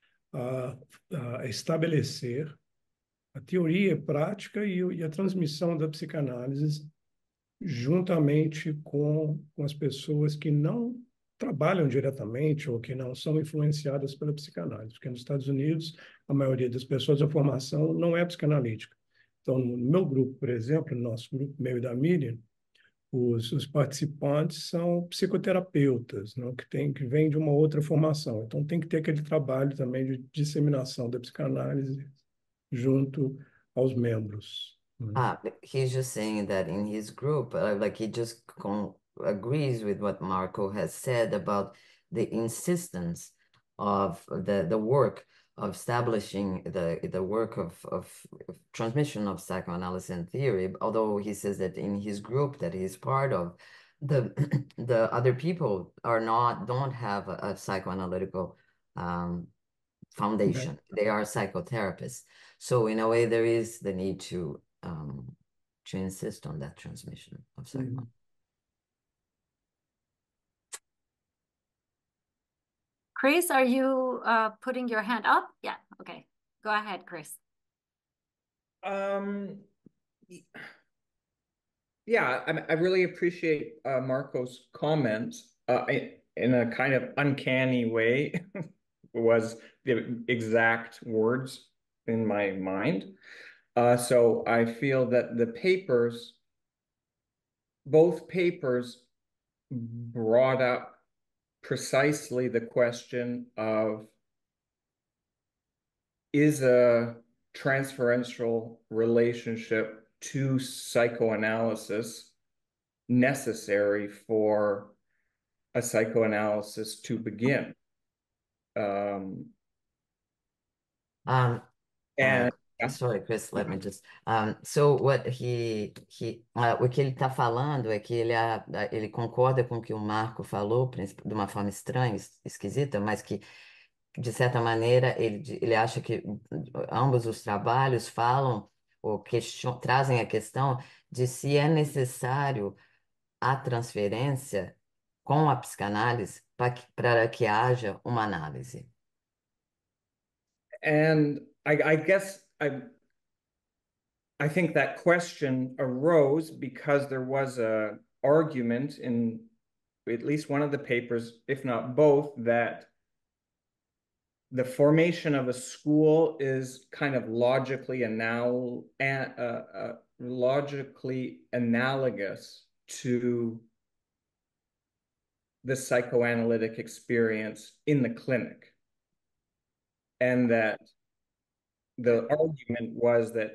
a, a estabelecer a teoria prática e, o- e a transmissão da psicanálise juntamente com, com as pessoas que não trabalham diretamente ou que não são influenciadas pela psicanálise, porque nos Estados Unidos a maioria das pessoas a formação não é psicanalítica. Então, no meu grupo, por exemplo, no nosso grupo, meu e da Miriam, os, os participantes são psicoterapeutas, né, que tem que vêm de uma outra formação. Então, tem que ter aquele trabalho também de disseminação da psicanálise junto aos membros. Né? ah, he's just saying that in his group, uh, like he just con agrees with what Marco has said about the insistence of the, the work of establishing the, the work of, of, of transmission of psychoanalysis and theory, although he says that in his group that he's part of, the the other people are not, don't have a, a psychoanalytical um, foundation. They are psychotherapists. So in a way, there is the need to um, to insist on that transmission of psychoanalysis. Uhum. Chris, are you uh, putting your hand up? Yeah, okay. Go ahead, Chris. Um, y- yeah, I, I really appreciate uh, Marco's comments uh, in, in a kind of uncanny way was the exact words in my mind. Uh, so I feel that the papers, both papers brought up precisely the question of, is a transferential relationship to psychoanalysis necessary for a psychoanalysis to begin? Um, Um, And uh, sorry, Chris, let me just. Um, so what he he uh, o que ele está falando é que ele a, ele concorda com o que o Marco falou, princip- de uma forma estranha, es- esquisita, mas que de certa maneira ele de- ele acha que ambos os trabalhos falam ou question, trazem a questão de se é necessário a transferência com a psicanálise para que, para que haja uma análise. and I, I guess I I think that question arose because there was a argument in at least one of the papers, if not both, that the formation of a school is kind of logically anal uh, uh, logically analogous to the psychoanalytic experience in the clinic, and that the argument was that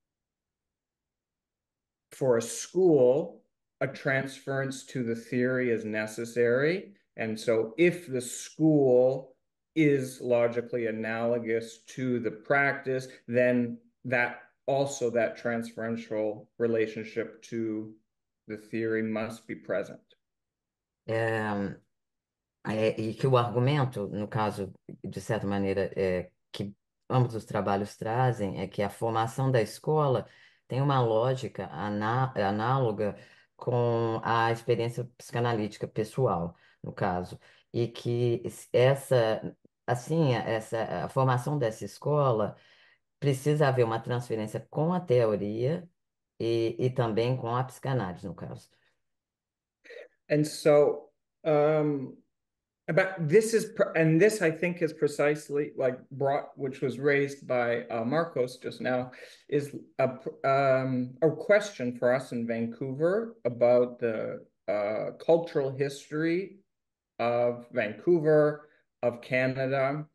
for a school, a transference to the theory is necessary. And so if the school is logically analogous to the practice, then that also that transferential relationship to the theory must be present. É, é, e que o argumento, no caso, de certa maneira, é, que ambos os trabalhos trazem é que a formação da escola tem uma lógica aná análoga com a experiência psicanalítica pessoal, no caso, e que essa, assim, essa, a formação dessa escola precisa haver uma transferência com a teoria e, e também com a psicanálise, no caso. And so, um, but this is, and this I think is precisely like brought, which was raised by uh, Marcos just now, is a, um, a question for us in Vancouver about the uh, cultural history of Vancouver, of Canada.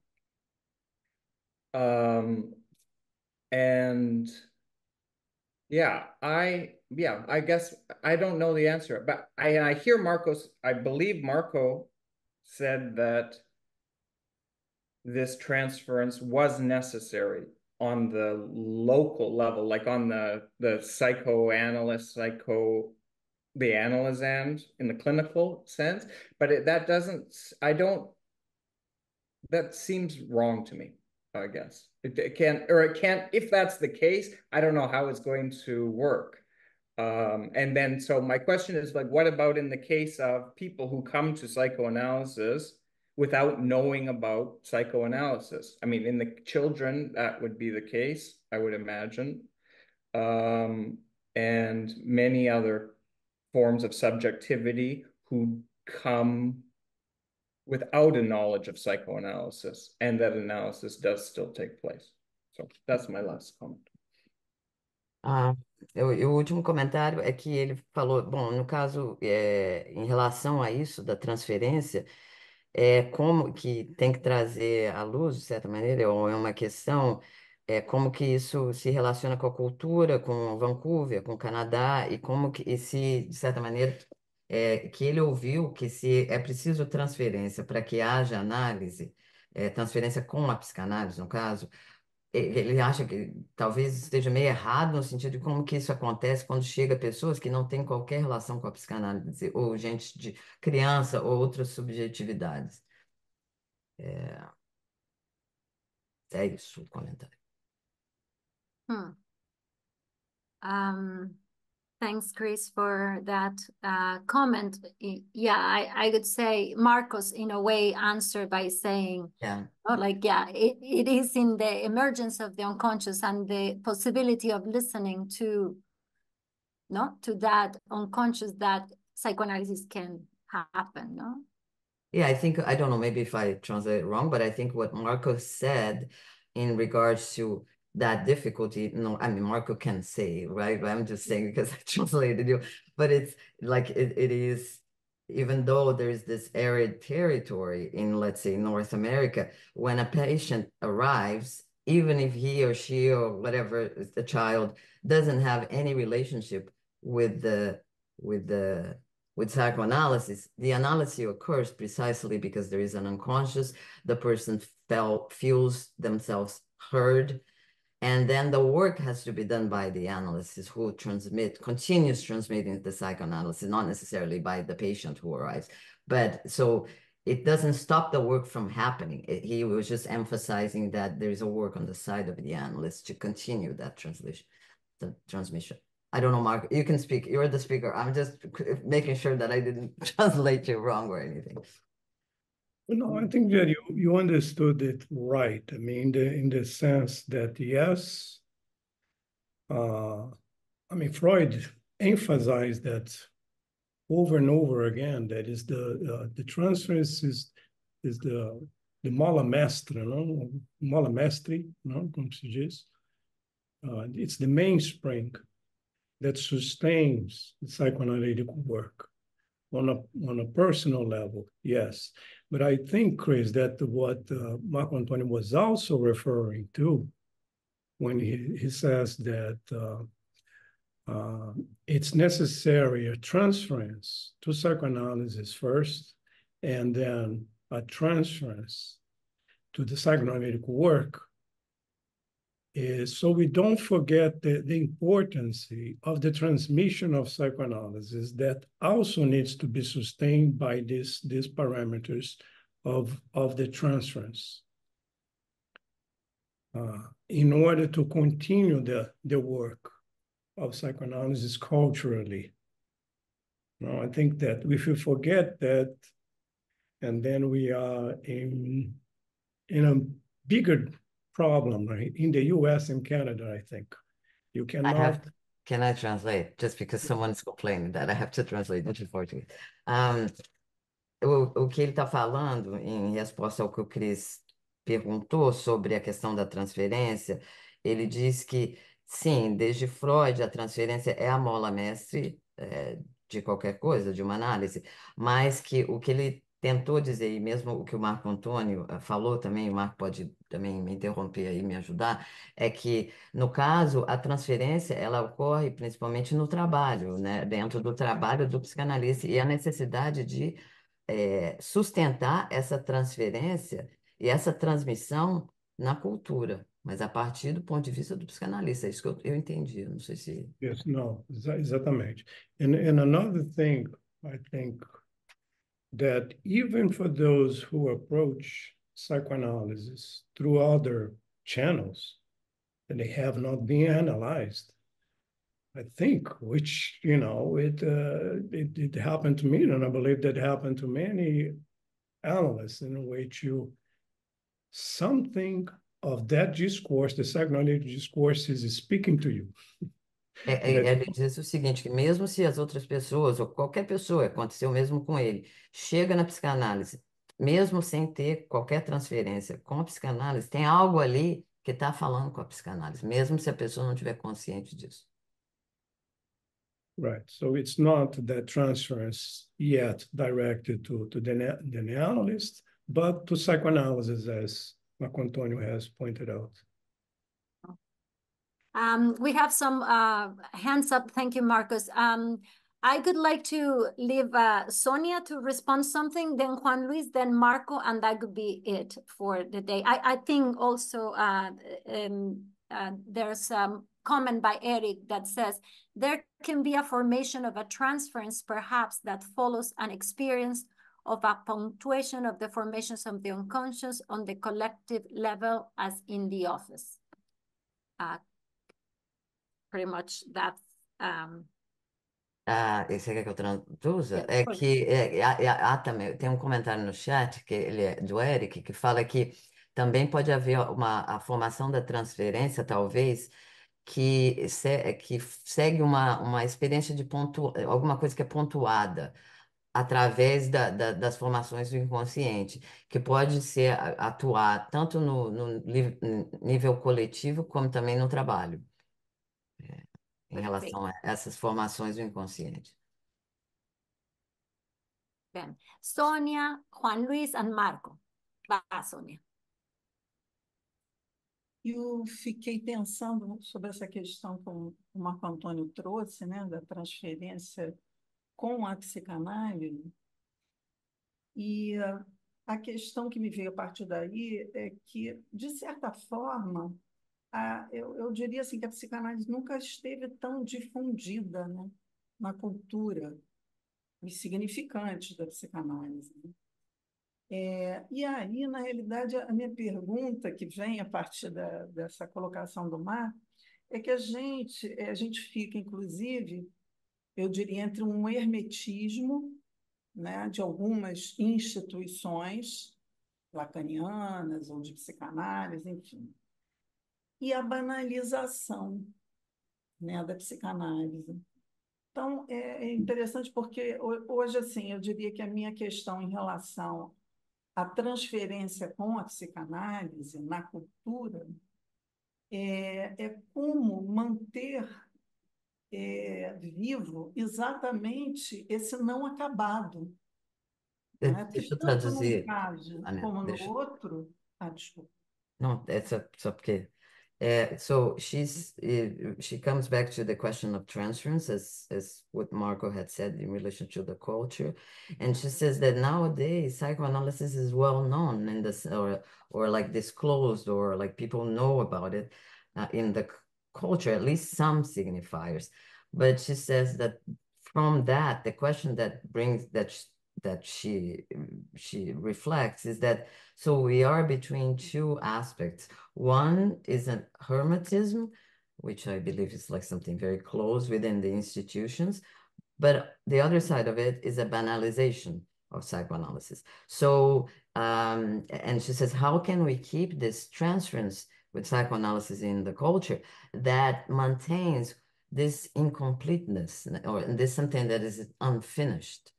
Um, and yeah, I, yeah, I guess I don't know the answer, but I, I hear Marcos, I believe Marco said that this transference was necessary on the local level, like on the, the psychoanalyst, psycho, the analyst end in the clinical sense, but it, that doesn't, I don't, that seems wrong to me, I guess. It, it can't, or it can't, if that's the case, I don't know how it's going to work. Um, and then, so my question is like, what about in the case of people who come to psychoanalysis without knowing about psychoanalysis? I mean, in the children, that would be the case, I would imagine. Um, and many other forms of subjectivity who come without a knowledge of psychoanalysis, and that analysis does still take place. So that's my last comment. Ah, eu, e o último comentário é que ele falou, bom, no caso, é, em relação a isso da transferência, é como que tem que trazer à luz, de certa maneira, ou é uma questão, é como que isso se relaciona com a cultura, com Vancouver, com o Canadá, e como que, e se, de certa maneira, é, que ele ouviu que se é preciso transferência para que haja análise, é, transferência com a psicanálise, no caso, ele acha que talvez esteja meio errado no sentido de como que isso acontece quando chega pessoas que não têm qualquer relação com a psicanálise, ou gente de criança, ou outras subjetividades. É, é isso o comentário. Hmm. Um, thanks, Chris, for that uh, comment. I- Yeah, I, I would say Marcos, in a way, answered by saying, Yeah. oh, like, yeah, it, it is in the emergence of the unconscious and the possibility of listening to, no, to that unconscious that psychoanalysis can happen, no? Yeah, I think, I don't know, maybe if I translate it wrong, but I think what Marco said in regards to that difficulty, no, I mean, Marco can say, right? But I'm just saying because I translated you, but it's like, it, it is, even though there's this arid territory in, let's say, North America, when a patient arrives, even if he or she or whatever, the child doesn't have any relationship with the, with the, with psychoanalysis, the analysis occurs precisely because there is an unconscious, the person felt, feels themselves heard. And then the work has to be done by the analysts who transmit, continues transmitting the psychoanalysis, not necessarily by the patient who arrives. But so it doesn't stop the work from happening. It, he was just emphasizing that there is a work on the side of the analyst to continue that translation, the transmission. I don't know, Mark, you can speak. You're the speaker. I'm just making sure that I didn't translate you wrong or anything. No, I think that you, you understood it right. I mean, the, in the sense that, yes, uh, I mean, Freud emphasized that over and over again, that is the, uh, the transference is, is the, the mola mestra, não? Mola mestre, não? Como se diz? Uh, it's the mainspring that sustains the psychoanalytic work on a, on a personal level, yes. But I think, Chris, that what uh, Marco Antonio was also referring to when he, he says that uh, uh, it's necessary a transference to psychoanalysis first, and then a transference to the psychoanalytic work, is so we don't forget the, the importance of the transmission of psychoanalysis that also needs to be sustained by this, these parameters of, of the transference uh, in order to continue the, the work of psychoanalysis culturally. Now, I think that if we forget that, and then we are in, in a bigger problem, right? In the U S and Canada, I think. You cannot... I have, can I translate? Just because someone's complaining that I have to translate into Portuguese. Um, o, o que ele está falando, em resposta ao que o Chris perguntou sobre a questão da transferência, ele diz que, sim, desde Freud, a transferência é a mola mestre é, de qualquer coisa, de uma análise, mas que o que ele tentou dizer, e mesmo o que o Marco Antônio uh, falou também, o Marco pode também me interromper aí, me ajudar, é que, no caso, a transferência, ela ocorre principalmente no trabalho, né? Dentro do trabalho do psicanalista, e a necessidade de é, sustentar essa transferência e essa transmissão na cultura, mas a partir do ponto de vista do psicanalista, é isso que eu, eu entendi, não sei se... Yes, no, exatamente. And, and another thing, I think, that even for those who approach psychoanalysis through other channels, and they have not been analyzed, I think, which, you know, it, uh, it, it happened to me, and I believe that happened to many analysts, in which you, something of that discourse, the psychoanalytic discourse is speaking to you. É, é, ele diz o seguinte, que mesmo se as outras pessoas, ou qualquer pessoa, aconteceu mesmo com ele, chega na psicanálise, mesmo sem ter qualquer transferência com a psicanálise, tem algo ali que está falando com a psicanálise, mesmo se a pessoa não estiver consciente disso. Right, so it's not that transference yet directed to, to the, the analyst, but to psychoanalysis, as Marco Antonio has pointed out. Um, we have some uh, hands up. Thank you, Marcos. Um, I would like to leave uh, Sonia to respond something, then Juan Luis, then Marco, and that could be it for the day. I, I think also uh, um, uh, there's a comment by Eric that says, there can be a formation of a transference perhaps that follows an experience of a punctuation of the formations of the unconscious on the collective level as in the office. Uh, pretty much that's... Um... Ah, você quer que eu traduza? Yeah, É que é, é, é, há também, tem um comentário no chat que ele é do Eric, que fala que também pode haver uma, a formação da transferência, talvez, que, se, que segue uma, uma experiência de ponto, alguma coisa que é pontuada através da, da, das formações do inconsciente, que pode ser atuar tanto no, no nível coletivo como também no trabalho, é, em relação a essas formações do inconsciente. Bem, Sônia, Juan Luis and Marco. Vá, Sônia. Eu fiquei pensando sobre essa questão que o Marco Antônio trouxe, né, da transferência com a psicanálise, e uh, a questão que me veio a partir daí é que, de certa forma, a, eu, eu diria assim que a psicanálise nunca esteve tão difundida, né, na cultura, os significantes da psicanálise, né? É, e aí, na realidade, a minha pergunta, que vem a partir da, dessa colocação do Mar, é que a gente, é, a gente fica, inclusive, eu diria, entre um hermetismo, né, de algumas instituições lacanianas ou de psicanálise, enfim, e a banalização, né, da psicanálise. Então, é é interessante porque ho- hoje, assim, eu diria que a minha questão em relação à transferência com a psicanálise na cultura é, é como manter é, vivo exatamente esse não acabado, De- né? Porque Deixa eu tanto num traduzir, caso Anel, como no deixa. outro... Ah, desculpa. No, it's a, it's okay. Uh, so she's uh, she comes back to the question of transference, as as what Marco had said in relation to the culture, and she says that nowadays psychoanalysis is well known in this, or or like disclosed, or like people know about it uh, in the c- culture, at least some signifiers. But she says that from that, the question that brings that sh that she she reflects is that, so we are between two aspects. One is an hermetism, which I believe is like something very close within the institutions, but the other side of it is a banalization of psychoanalysis. So, um, and she says, how can we keep this transference with psychoanalysis in the culture that maintains this incompleteness, or this something that is unfinished?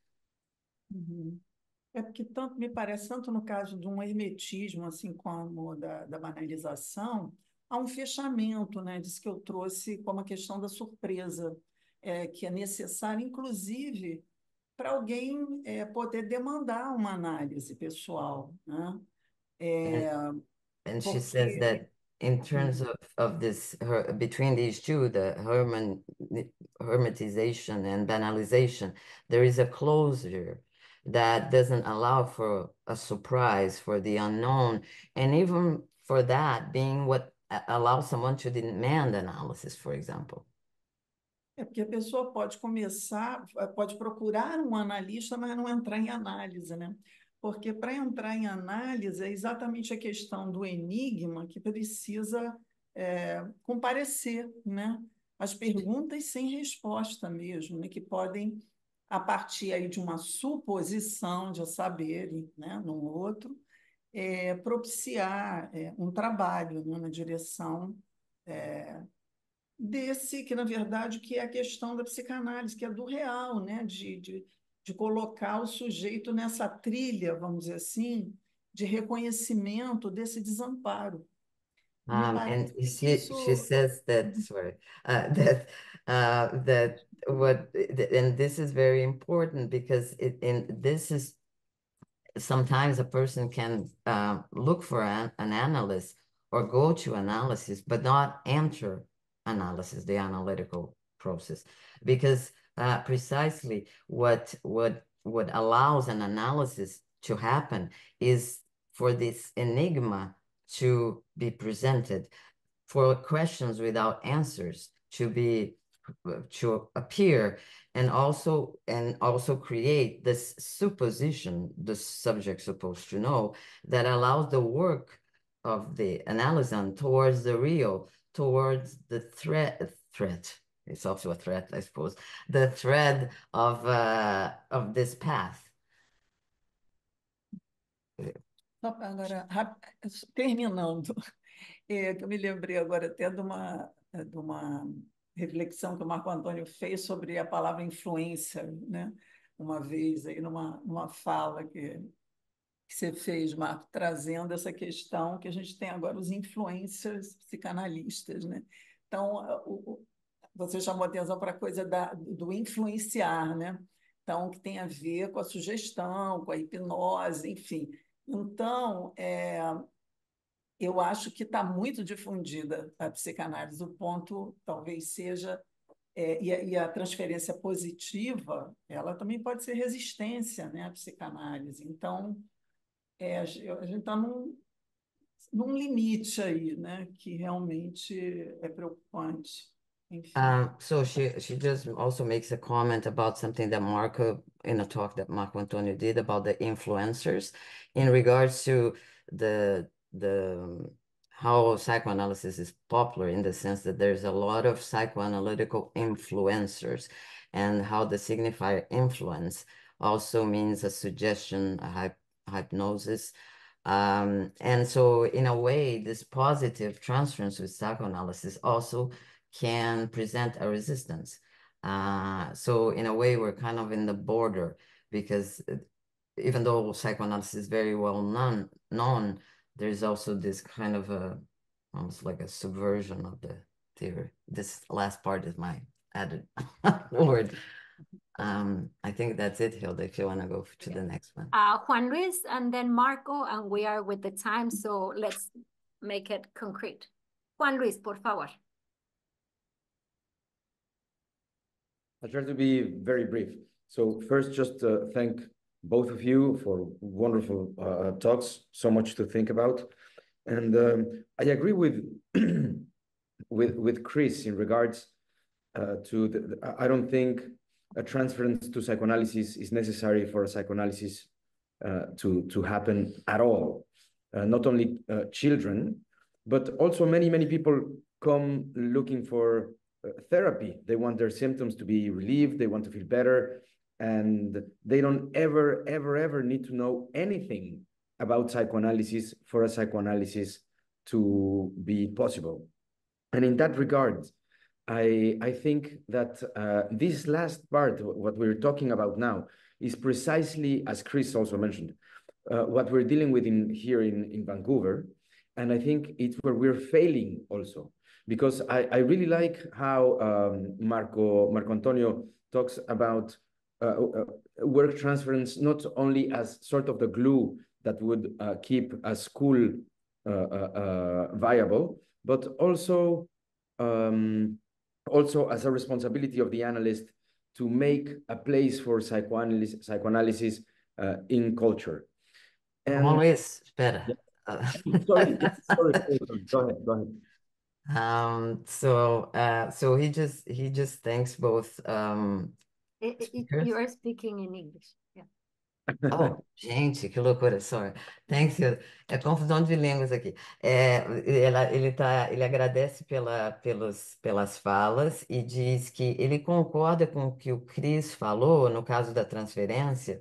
Uhum. É porque tanto me parece, tanto no caso de um hermetismo, assim como da, da banalização, há um fechamento, né? Disso que eu trouxe como a questão da surpresa, é, que é necessária, inclusive, para alguém é, poder demandar uma análise pessoal, né? É, And she says porque... that in terms Hum. of, of this, her, between these two, the herman, hermetization and banalization, there is a closure that doesn't allow for a surprise, for the unknown, and even for that being what a- allows someone to demand analysis, for example. É porque a pessoa pode começar, pode procurar um analista, mas não entrar em análise, né? Porque para entrar em análise é exatamente a questão do enigma que precisa é, comparecer, né? As perguntas sem resposta mesmo, né? Que podem, a partir aí de uma suposição de saber, né? No outro, é, propiciar é, um trabalho, né? Na direção é, desse, que na verdade que é a questão da psicanálise, que é do real, né? de, de, de colocar o sujeito nessa trilha, vamos dizer assim, de reconhecimento desse desamparo. Me Um, and parece que she she isso... says that, sorry, uh, that uh, that what, and this is very important because it, and this is sometimes a person can uh, look for an, an analyst or go to analysis, but not enter analysis, the analytical process, because uh, precisely what what what allows an analysis to happen is for this enigma to be presented, for questions without answers to be to appear, and also and also create this supposition the subject supposed to know, that allows the work of the analysis towards the real, towards the threat threat it's also a threat, I suppose, the thread of uh, of this path. Só pra agora, rap- terminando, é, que eu me lembrei agora até de uma, de uma reflexão que o Marco Antônio fez sobre a palavra influência, né? Uma vez aí numa, numa fala que, que você fez, Marco, trazendo essa questão que a gente tem agora os influencers psicanalistas, né? Então, o, o- você chamou atenção para a coisa da, do influenciar, né? Então, que tem a ver com a sugestão, com a hipnose, enfim. Então, é, eu acho que está muito difundida a psicanálise. O ponto talvez seja, é, e, a, e a transferência positiva, ela também pode ser resistência, né, à psicanálise. Então, é, a gente está num, num limite aí, né, que realmente é preocupante. Enfim. Um, so she she just also makes a comment about something that Marco, in a talk that Marco Antonio did about the influencers in regards to the the how psychoanalysis is popular in the sense that there's a lot of psychoanalytical influencers, and how the signifier influence also means a suggestion, a hyp hypnosis. Um, and so in a way, this positive transference with psychoanalysis also can present a resistance. Uh, so in a way, we're kind of in the border, because even though psychoanalysis is very well known, known, there's also this kind of a, almost like a subversion of the theory. This last part is my added word. Um, I think that's it, Hilda, if you want to go to the next one. Uh, Juan Luis and then Marco, and we are with the time, so let's make it concrete. Juan Luis, por favor. I'll try to be very brief. So first, just uh, thank both of you for wonderful uh, talks, so much to think about. And um, I agree with, with, with Chris in regards uh, to, the, the, I don't think a transference to psychoanalysis is necessary for a psychoanalysis uh, to, to happen at all. Uh, not only uh, children, but also many, many people come looking for uh, therapy. They want their symptoms to be relieved. They want to feel better. And they don't ever, ever, ever need to know anything about psychoanalysis for a psychoanalysis to be possible. And in that regard, I, I think that uh, this last part, what we're talking about now, is precisely, as Chris also mentioned, uh, what we're dealing with in, here in, in Vancouver. And I think it's where we're failing also, because I, I really like how um, Marco, Marco Antonio talks about uh, uh, work transference, not only as sort of the glue that would uh, keep a school uh, uh, uh, viable, but also um, also as a responsibility of the analyst to make a place for psychoanalysis, psychoanalysis uh, in culture. And always better. Yeah. Uh, sorry, sorry, go ahead, go ahead. Um, so, uh, so he just, he just thanks both, um, It, it, you are speaking in English. Yeah. Oh, gente, que loucura, sorry. Thanks, you. É confusão de línguas aqui. É, ele, ele, tá, ele agradece pela, pelos, pelas falas e diz que ele concorda com o que o Chris falou, no caso da transferência,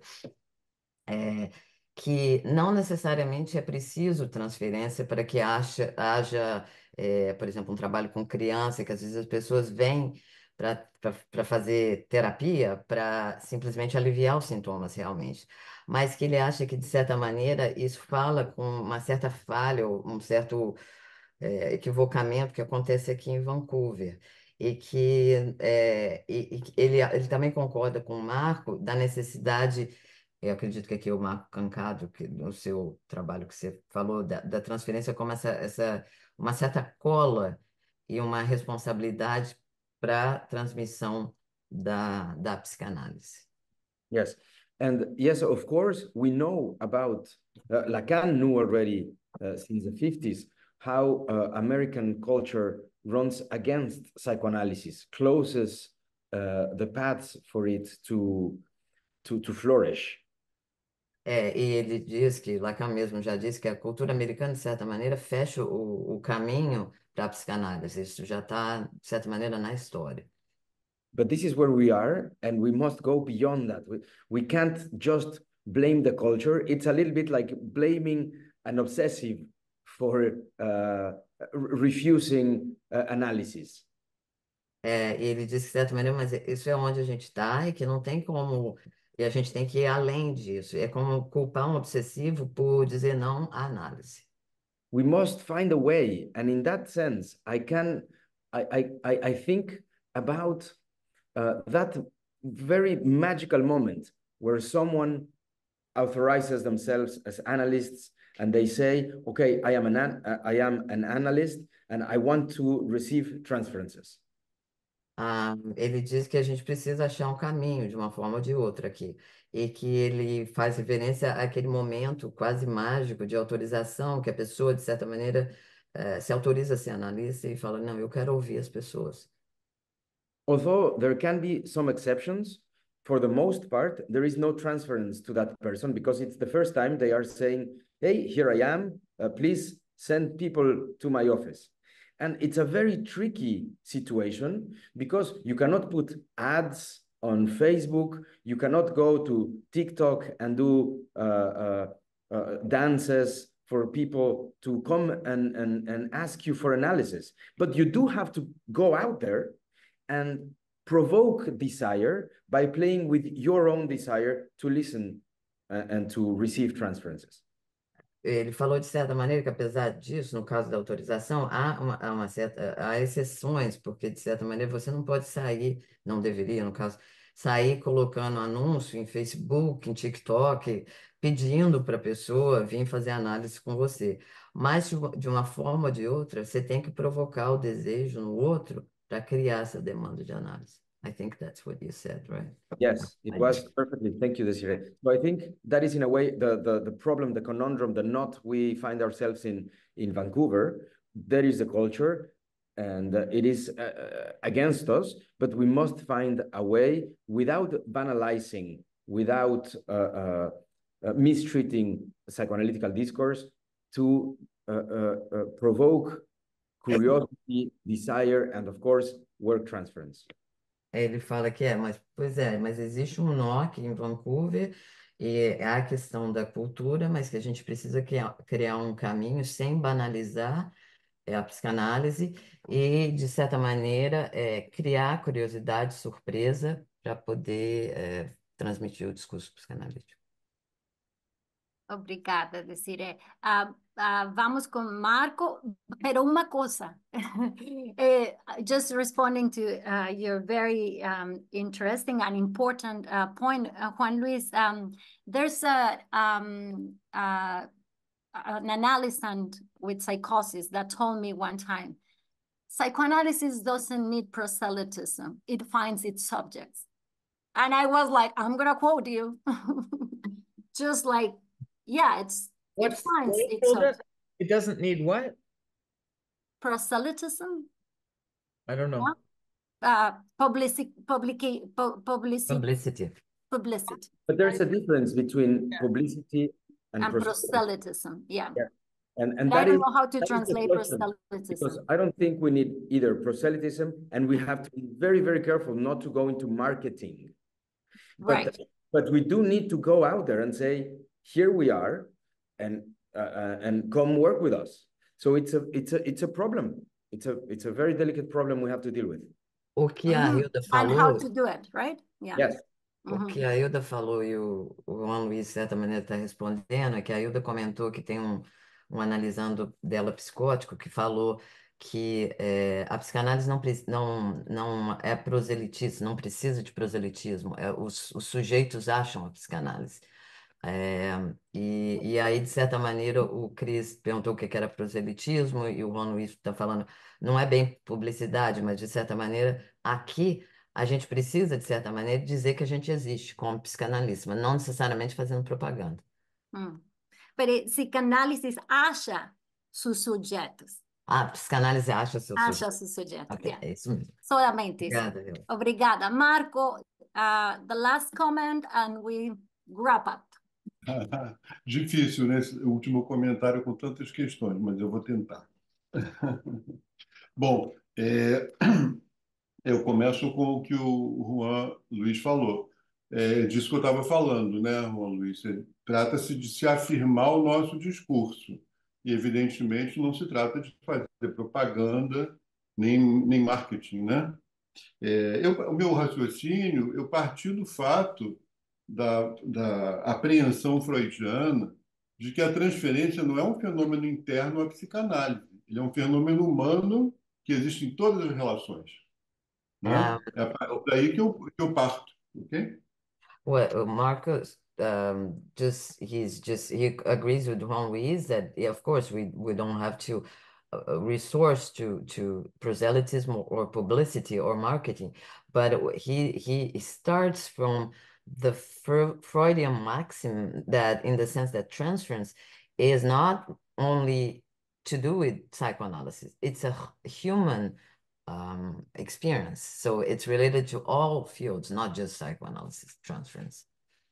é, que não necessariamente é preciso transferência para que haja, haja é, por exemplo, um trabalho com criança, que às vezes as pessoas vêm para fazer terapia para simplesmente aliviar os sintomas realmente. Mas que ele acha que, de certa maneira, isso fala com uma certa falha, ou um certo é, equivocamento que acontece aqui em Vancouver. E que é, e, e ele, ele também concorda com o Marco da necessidade, eu acredito que aqui é o Marco Cancado, que no seu trabalho que você falou, da, da transferência como essa, essa, uma certa cola e uma responsabilidade para a transmissão da, da psicanálise. Yes, and yes, of course, we know about, uh, Lacan knew already uh, since the fifties how uh, American culture runs against psychoanalysis, closes uh, the paths for it to, to, to flourish. É, e ele diz que, Lacan mesmo já disse que a cultura americana, de certa maneira, fecha o, o caminho para a psicanálise. Isso já está, de certa maneira, na história. But this is where we are, and we must go beyond that. We, we can't just blame the culture. It's a little bit like blaming an obsessive for uh, refusing uh, analysis. É, e ele disse que, de certa maneira, mas isso é onde a gente está e que não tem como... E a gente tem que ir além disso. É como culpar um obsessivo por dizer não à análise. We must find a way. And in that sense, I can, I, I, I think about uh, that very magical moment where someone authorizes themselves as analysts and they say, okay, I am an, I am an analyst and I want to receive transferences. Ah, ele diz que a gente precisa achar um caminho de uma forma ou de outra aqui, e que ele faz referência àquele momento quase mágico de autorização, que a pessoa, de certa maneira, eh, se autoriza a ser analista e fala, não, eu quero ouvir as pessoas. Although there can be some exceptions, for the most part, there is no transference to that person because it's the first time they are saying, hey, here I am, uh, please send people to my office. And it's a very tricky situation because you cannot put ads on Facebook, you cannot go to TikTok and do uh, uh, uh, dances for people to come and, and, and ask you for analysis. But you do have to go out there and provoke desire by playing with your own desire to listen uh, and to receive transferences. Ele falou de certa maneira que, apesar disso, no caso da autorização, há uma, há uma certa, há exceções, porque de certa maneira você não pode sair, não deveria, no caso, sair colocando anúncio em Facebook, em TikTok, pedindo para a pessoa vir fazer análise com você. Mas de uma, de uma forma ou de outra, você tem que provocar o desejo no outro para criar essa demanda de análise. I think that's what you said, right? Yes, it was perfectly. Thank you, Desiree. So I think that is in a way the, the, the problem, the conundrum, the knot we find ourselves in in Vancouver. There is a culture and uh, it is uh, against us, but we must find a way without banalizing, without uh, uh, uh, mistreating psychoanalytical discourse to uh, uh, uh, provoke curiosity, desire, and of course, work transference. Ele fala que é, mas pois é, mas existe um nó aqui em Vancouver e é a questão da cultura, mas que a gente precisa criar, criar um caminho sem banalizar é, a psicanálise e, de certa maneira, é, criar curiosidade, surpresa para poder é, transmitir o discurso psicanalítico. Obrigada, Desiree. Ah, ah, vamos com Marco, pero uma coisa. Eh, just responding to uh, your very um, interesting and important uh, point, uh, Juan Luis, um, there's a, um, uh, an analyst with psychosis that told me one time, psychoanalysis doesn't need proselytism. It finds its subjects. And I was like, I'm going to quote you. Just like, yeah, it's What's it finds what its children? subject. It doesn't need what? Proselytism, I don't know. uh, publicity, publicity, publicity, Publicity. publicity, But there's a difference between publicity and and proselytism. proselytism. Yeah, Yeah. And, and but I that don't is, know how to that is the translate question, proselytism. because I don't think we need either proselytism, and we have to be very, very careful not to go into marketing. But, Right. but we do need to go out there and say, here we are, and uh, uh, and come work with us. So it's a it's a it's a problem. It's a it's a very delicate problem we have to deal with. O que a Mhm. Hilda And how falou, to do it, right? Yeah. Yes. o Mhm. que a Hilda falou e o, o Juan Luiz, de certa maneira, está respondendo, é que a Hilda comentou que tem um, um analisando dela psicótico que falou que é, a psicanálise não, pre- não, não é proselitismo, não precisa de proselitismo, é, os, os sujeitos acham a psicanálise. É, e, e aí, de certa maneira, o Cris perguntou o que que era proselitismo e o Juan Luiz está falando, não é bem publicidade, mas de certa maneira, aqui a gente precisa, de certa maneira, dizer que a gente existe como psicanalista, mas não necessariamente fazendo propaganda. Mm. Pero psicanálisis acha sus sujetos. Ah, psicanálise acha seu sujeito. Acha sus sujetos. Ok, Yeah. é isso mesmo. Solamente isso. Obrigada, Hilda. Obrigada. Marco, uh, the last comment and we wrap up. Difícil, né? Esse último comentário com tantas questões, mas eu vou tentar. Bom, é, eu começo com o que o Juan Luiz falou. É disso que eu estava falando, né, Juan Luiz? É, trata-se de se afirmar o nosso discurso. E, evidentemente, não se trata de fazer propaganda nem, nem marketing, né? É, eu, o meu raciocínio, eu parti do fato da, da apreensão freudiana de que a transferência não é um fenômeno interno à psicanálise, ele é um fenômeno humano que existe em todas as relações, né? Ah, É a partir daí que eu, que eu parto, ok? well, Marcos, um, just he's just he agrees with Juan Luis that yeah, of course we we don't have to a resource to to proselytism or publicity or marketing, but he he starts from the Freudian maxim that in the sense that transference is not only to do with psychoanalysis, it's a human um, experience. So it's related to all fields, not just psychoanalysis, transference.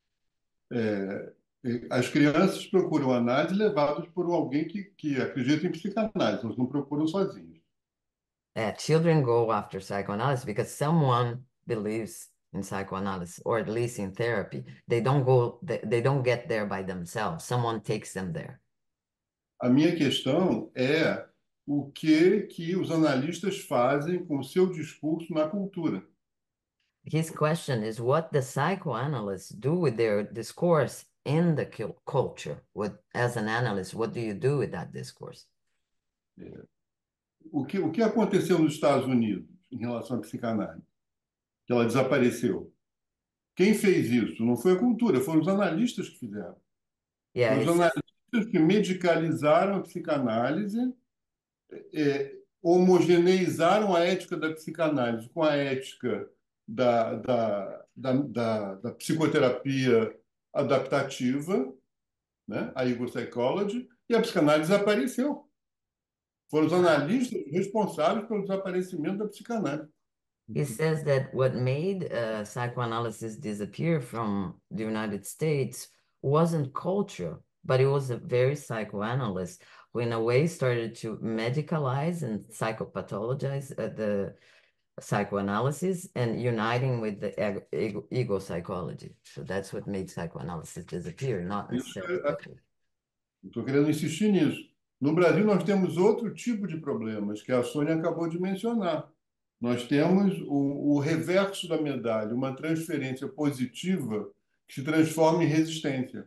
É, as crianças procuram análise levadas por alguém que, que acredita em psicanálise, elas não procuram sozinhos. Uh, children go after psychoanalysis because someone believes in psychoanalysis, or at least in therapy. They don't go, they, they don't get there by themselves. Someone takes them there. A minha questão é o que que os analistas fazem com o seu discurso na cultura. His question is what the psychoanalysts do with their discourse in the culture. What, as an analyst, what do you do with that discourse? É. O que, o que aconteceu nos Estados Unidos em relação à psicanálise? Que ela desapareceu. Quem fez isso? Não foi a cultura, foram os analistas que fizeram. Yeah, Foram os analistas que medicalizaram a psicanálise, é, homogeneizaram a ética da psicanálise com a ética da, da, da, da, da psicoterapia adaptativa, né? A ego psychology, e a psicanálise desapareceu. Foram os analistas responsáveis pelo desaparecimento da psicanálise. He says that what made uh, psychoanalysis disappear from the United States wasn't culture, but it was a very psychoanalyst who in a way started to medicalize and psychopathologize uh, the psychoanalysis and uniting with the ego, ego, ego psychology. So that's what made psychoanalysis disappear, not necessarily. Estou querendo insistir nisso. No Brasil, nós temos outro tipo de problemas que a Sônia acabou de mencionar. Nós temos o, o reverso da medalha, uma transferência positiva que se transforma em resistência.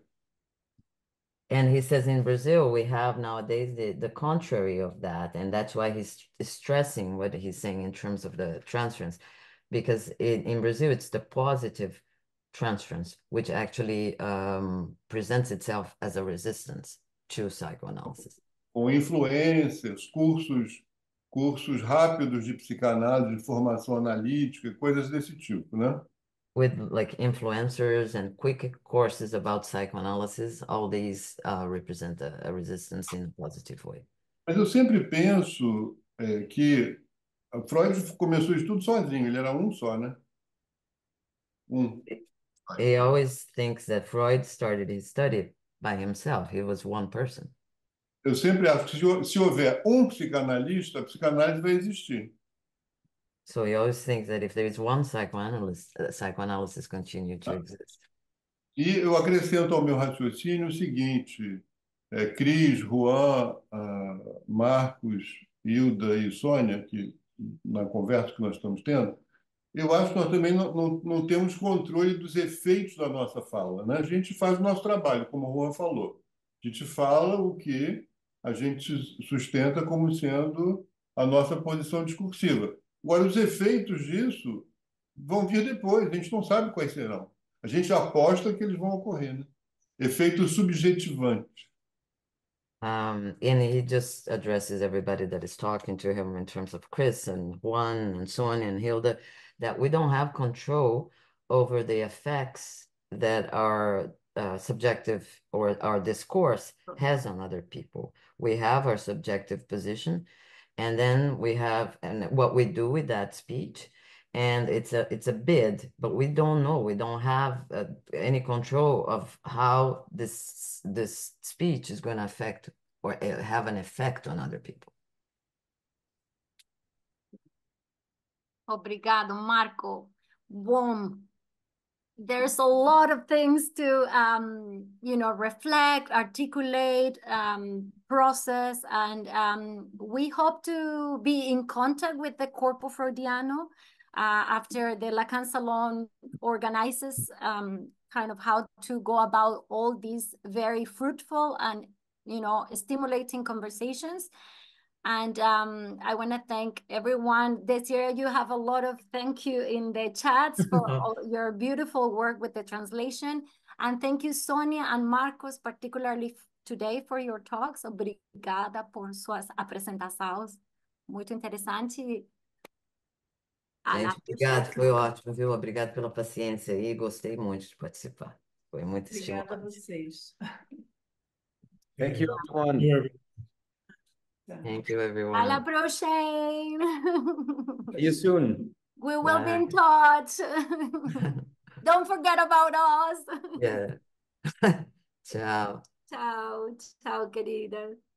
And he says in Brazil, we have nowadays the, the contrary of that. And that's why he's stressing what he's saying in terms of the transference. Because in, in Brazil, it's the positive transference, which actually um, presents itself as a resistance to psychoanalysis. Com influências, cursos, cursos rápidos de psicanálise, de formação analítica, coisas desse tipo, né? With like influencers and quick courses about psychoanalysis, all these uh, represent a, a resistance in a positive way. Mas eu sempre penso é, que Freud começou isso tudo sozinho, ele era um só, né? Um. He always thinks that Freud started his study by himself. He was one person. Eu sempre acho que se, se houver um psicanalista, a psicanálise vai existir. So he always thinks that if there is one psychoanalyst, uh, psychoanalysis continue to exist. E eu acrescento ao meu raciocínio o seguinte, é, Cris, Juan, uh, Marcos, Hilda e Sônia, que na conversa que nós estamos tendo, eu acho que nós também não, não, não temos controle dos efeitos da nossa fala, né? A gente faz o nosso trabalho, como o Juan falou. A gente fala o que a gente sustenta como sendo a nossa posição discursiva. Agora, os efeitos disso vão vir depois, a gente não sabe quais serão. A gente aposta que eles vão ocorrer, né? Efeitos subjetivantes. Um, and he just addresses everybody that is talking to him in terms of Chris and Juan and Sonia and Hilda, that we don't have control over the effects that our uh, subjective or our discourse has on other people. We have our subjective position, and then we have and what we do with that speech. And it's a it's a bid, but we don't know. We don't have uh, any control of how this this speech is going to affect or have an effect on other people. Obrigado, Marco. Boom. There's a lot of things to um, you know, reflect, articulate, um, process, and um, we hope to be in contact with the Corpo Freudiano. Uh, after the Lacan Salon organizes um, kind of how to go about all these very fruitful and, you know, stimulating conversations. And um, I want to thank everyone. This year you have a lot of thank you in the chats for all your beautiful work with the translation. And thank you, Sonia and Marcos, particularly today for your talks. Obrigada por suas apresentações. Muito interessante. Gente, obrigado, foi ótimo, viu? Obrigado pela paciência aí, gostei muito de participar. Foi muito Obrigada a estimulante. vocês. Thank you, everyone. You're- Thank you, À la everyone. prochaine. See you soon. We will be in Bye. touch. Don't forget about us. Yeah. Tchau. Tchau, tchau, querida.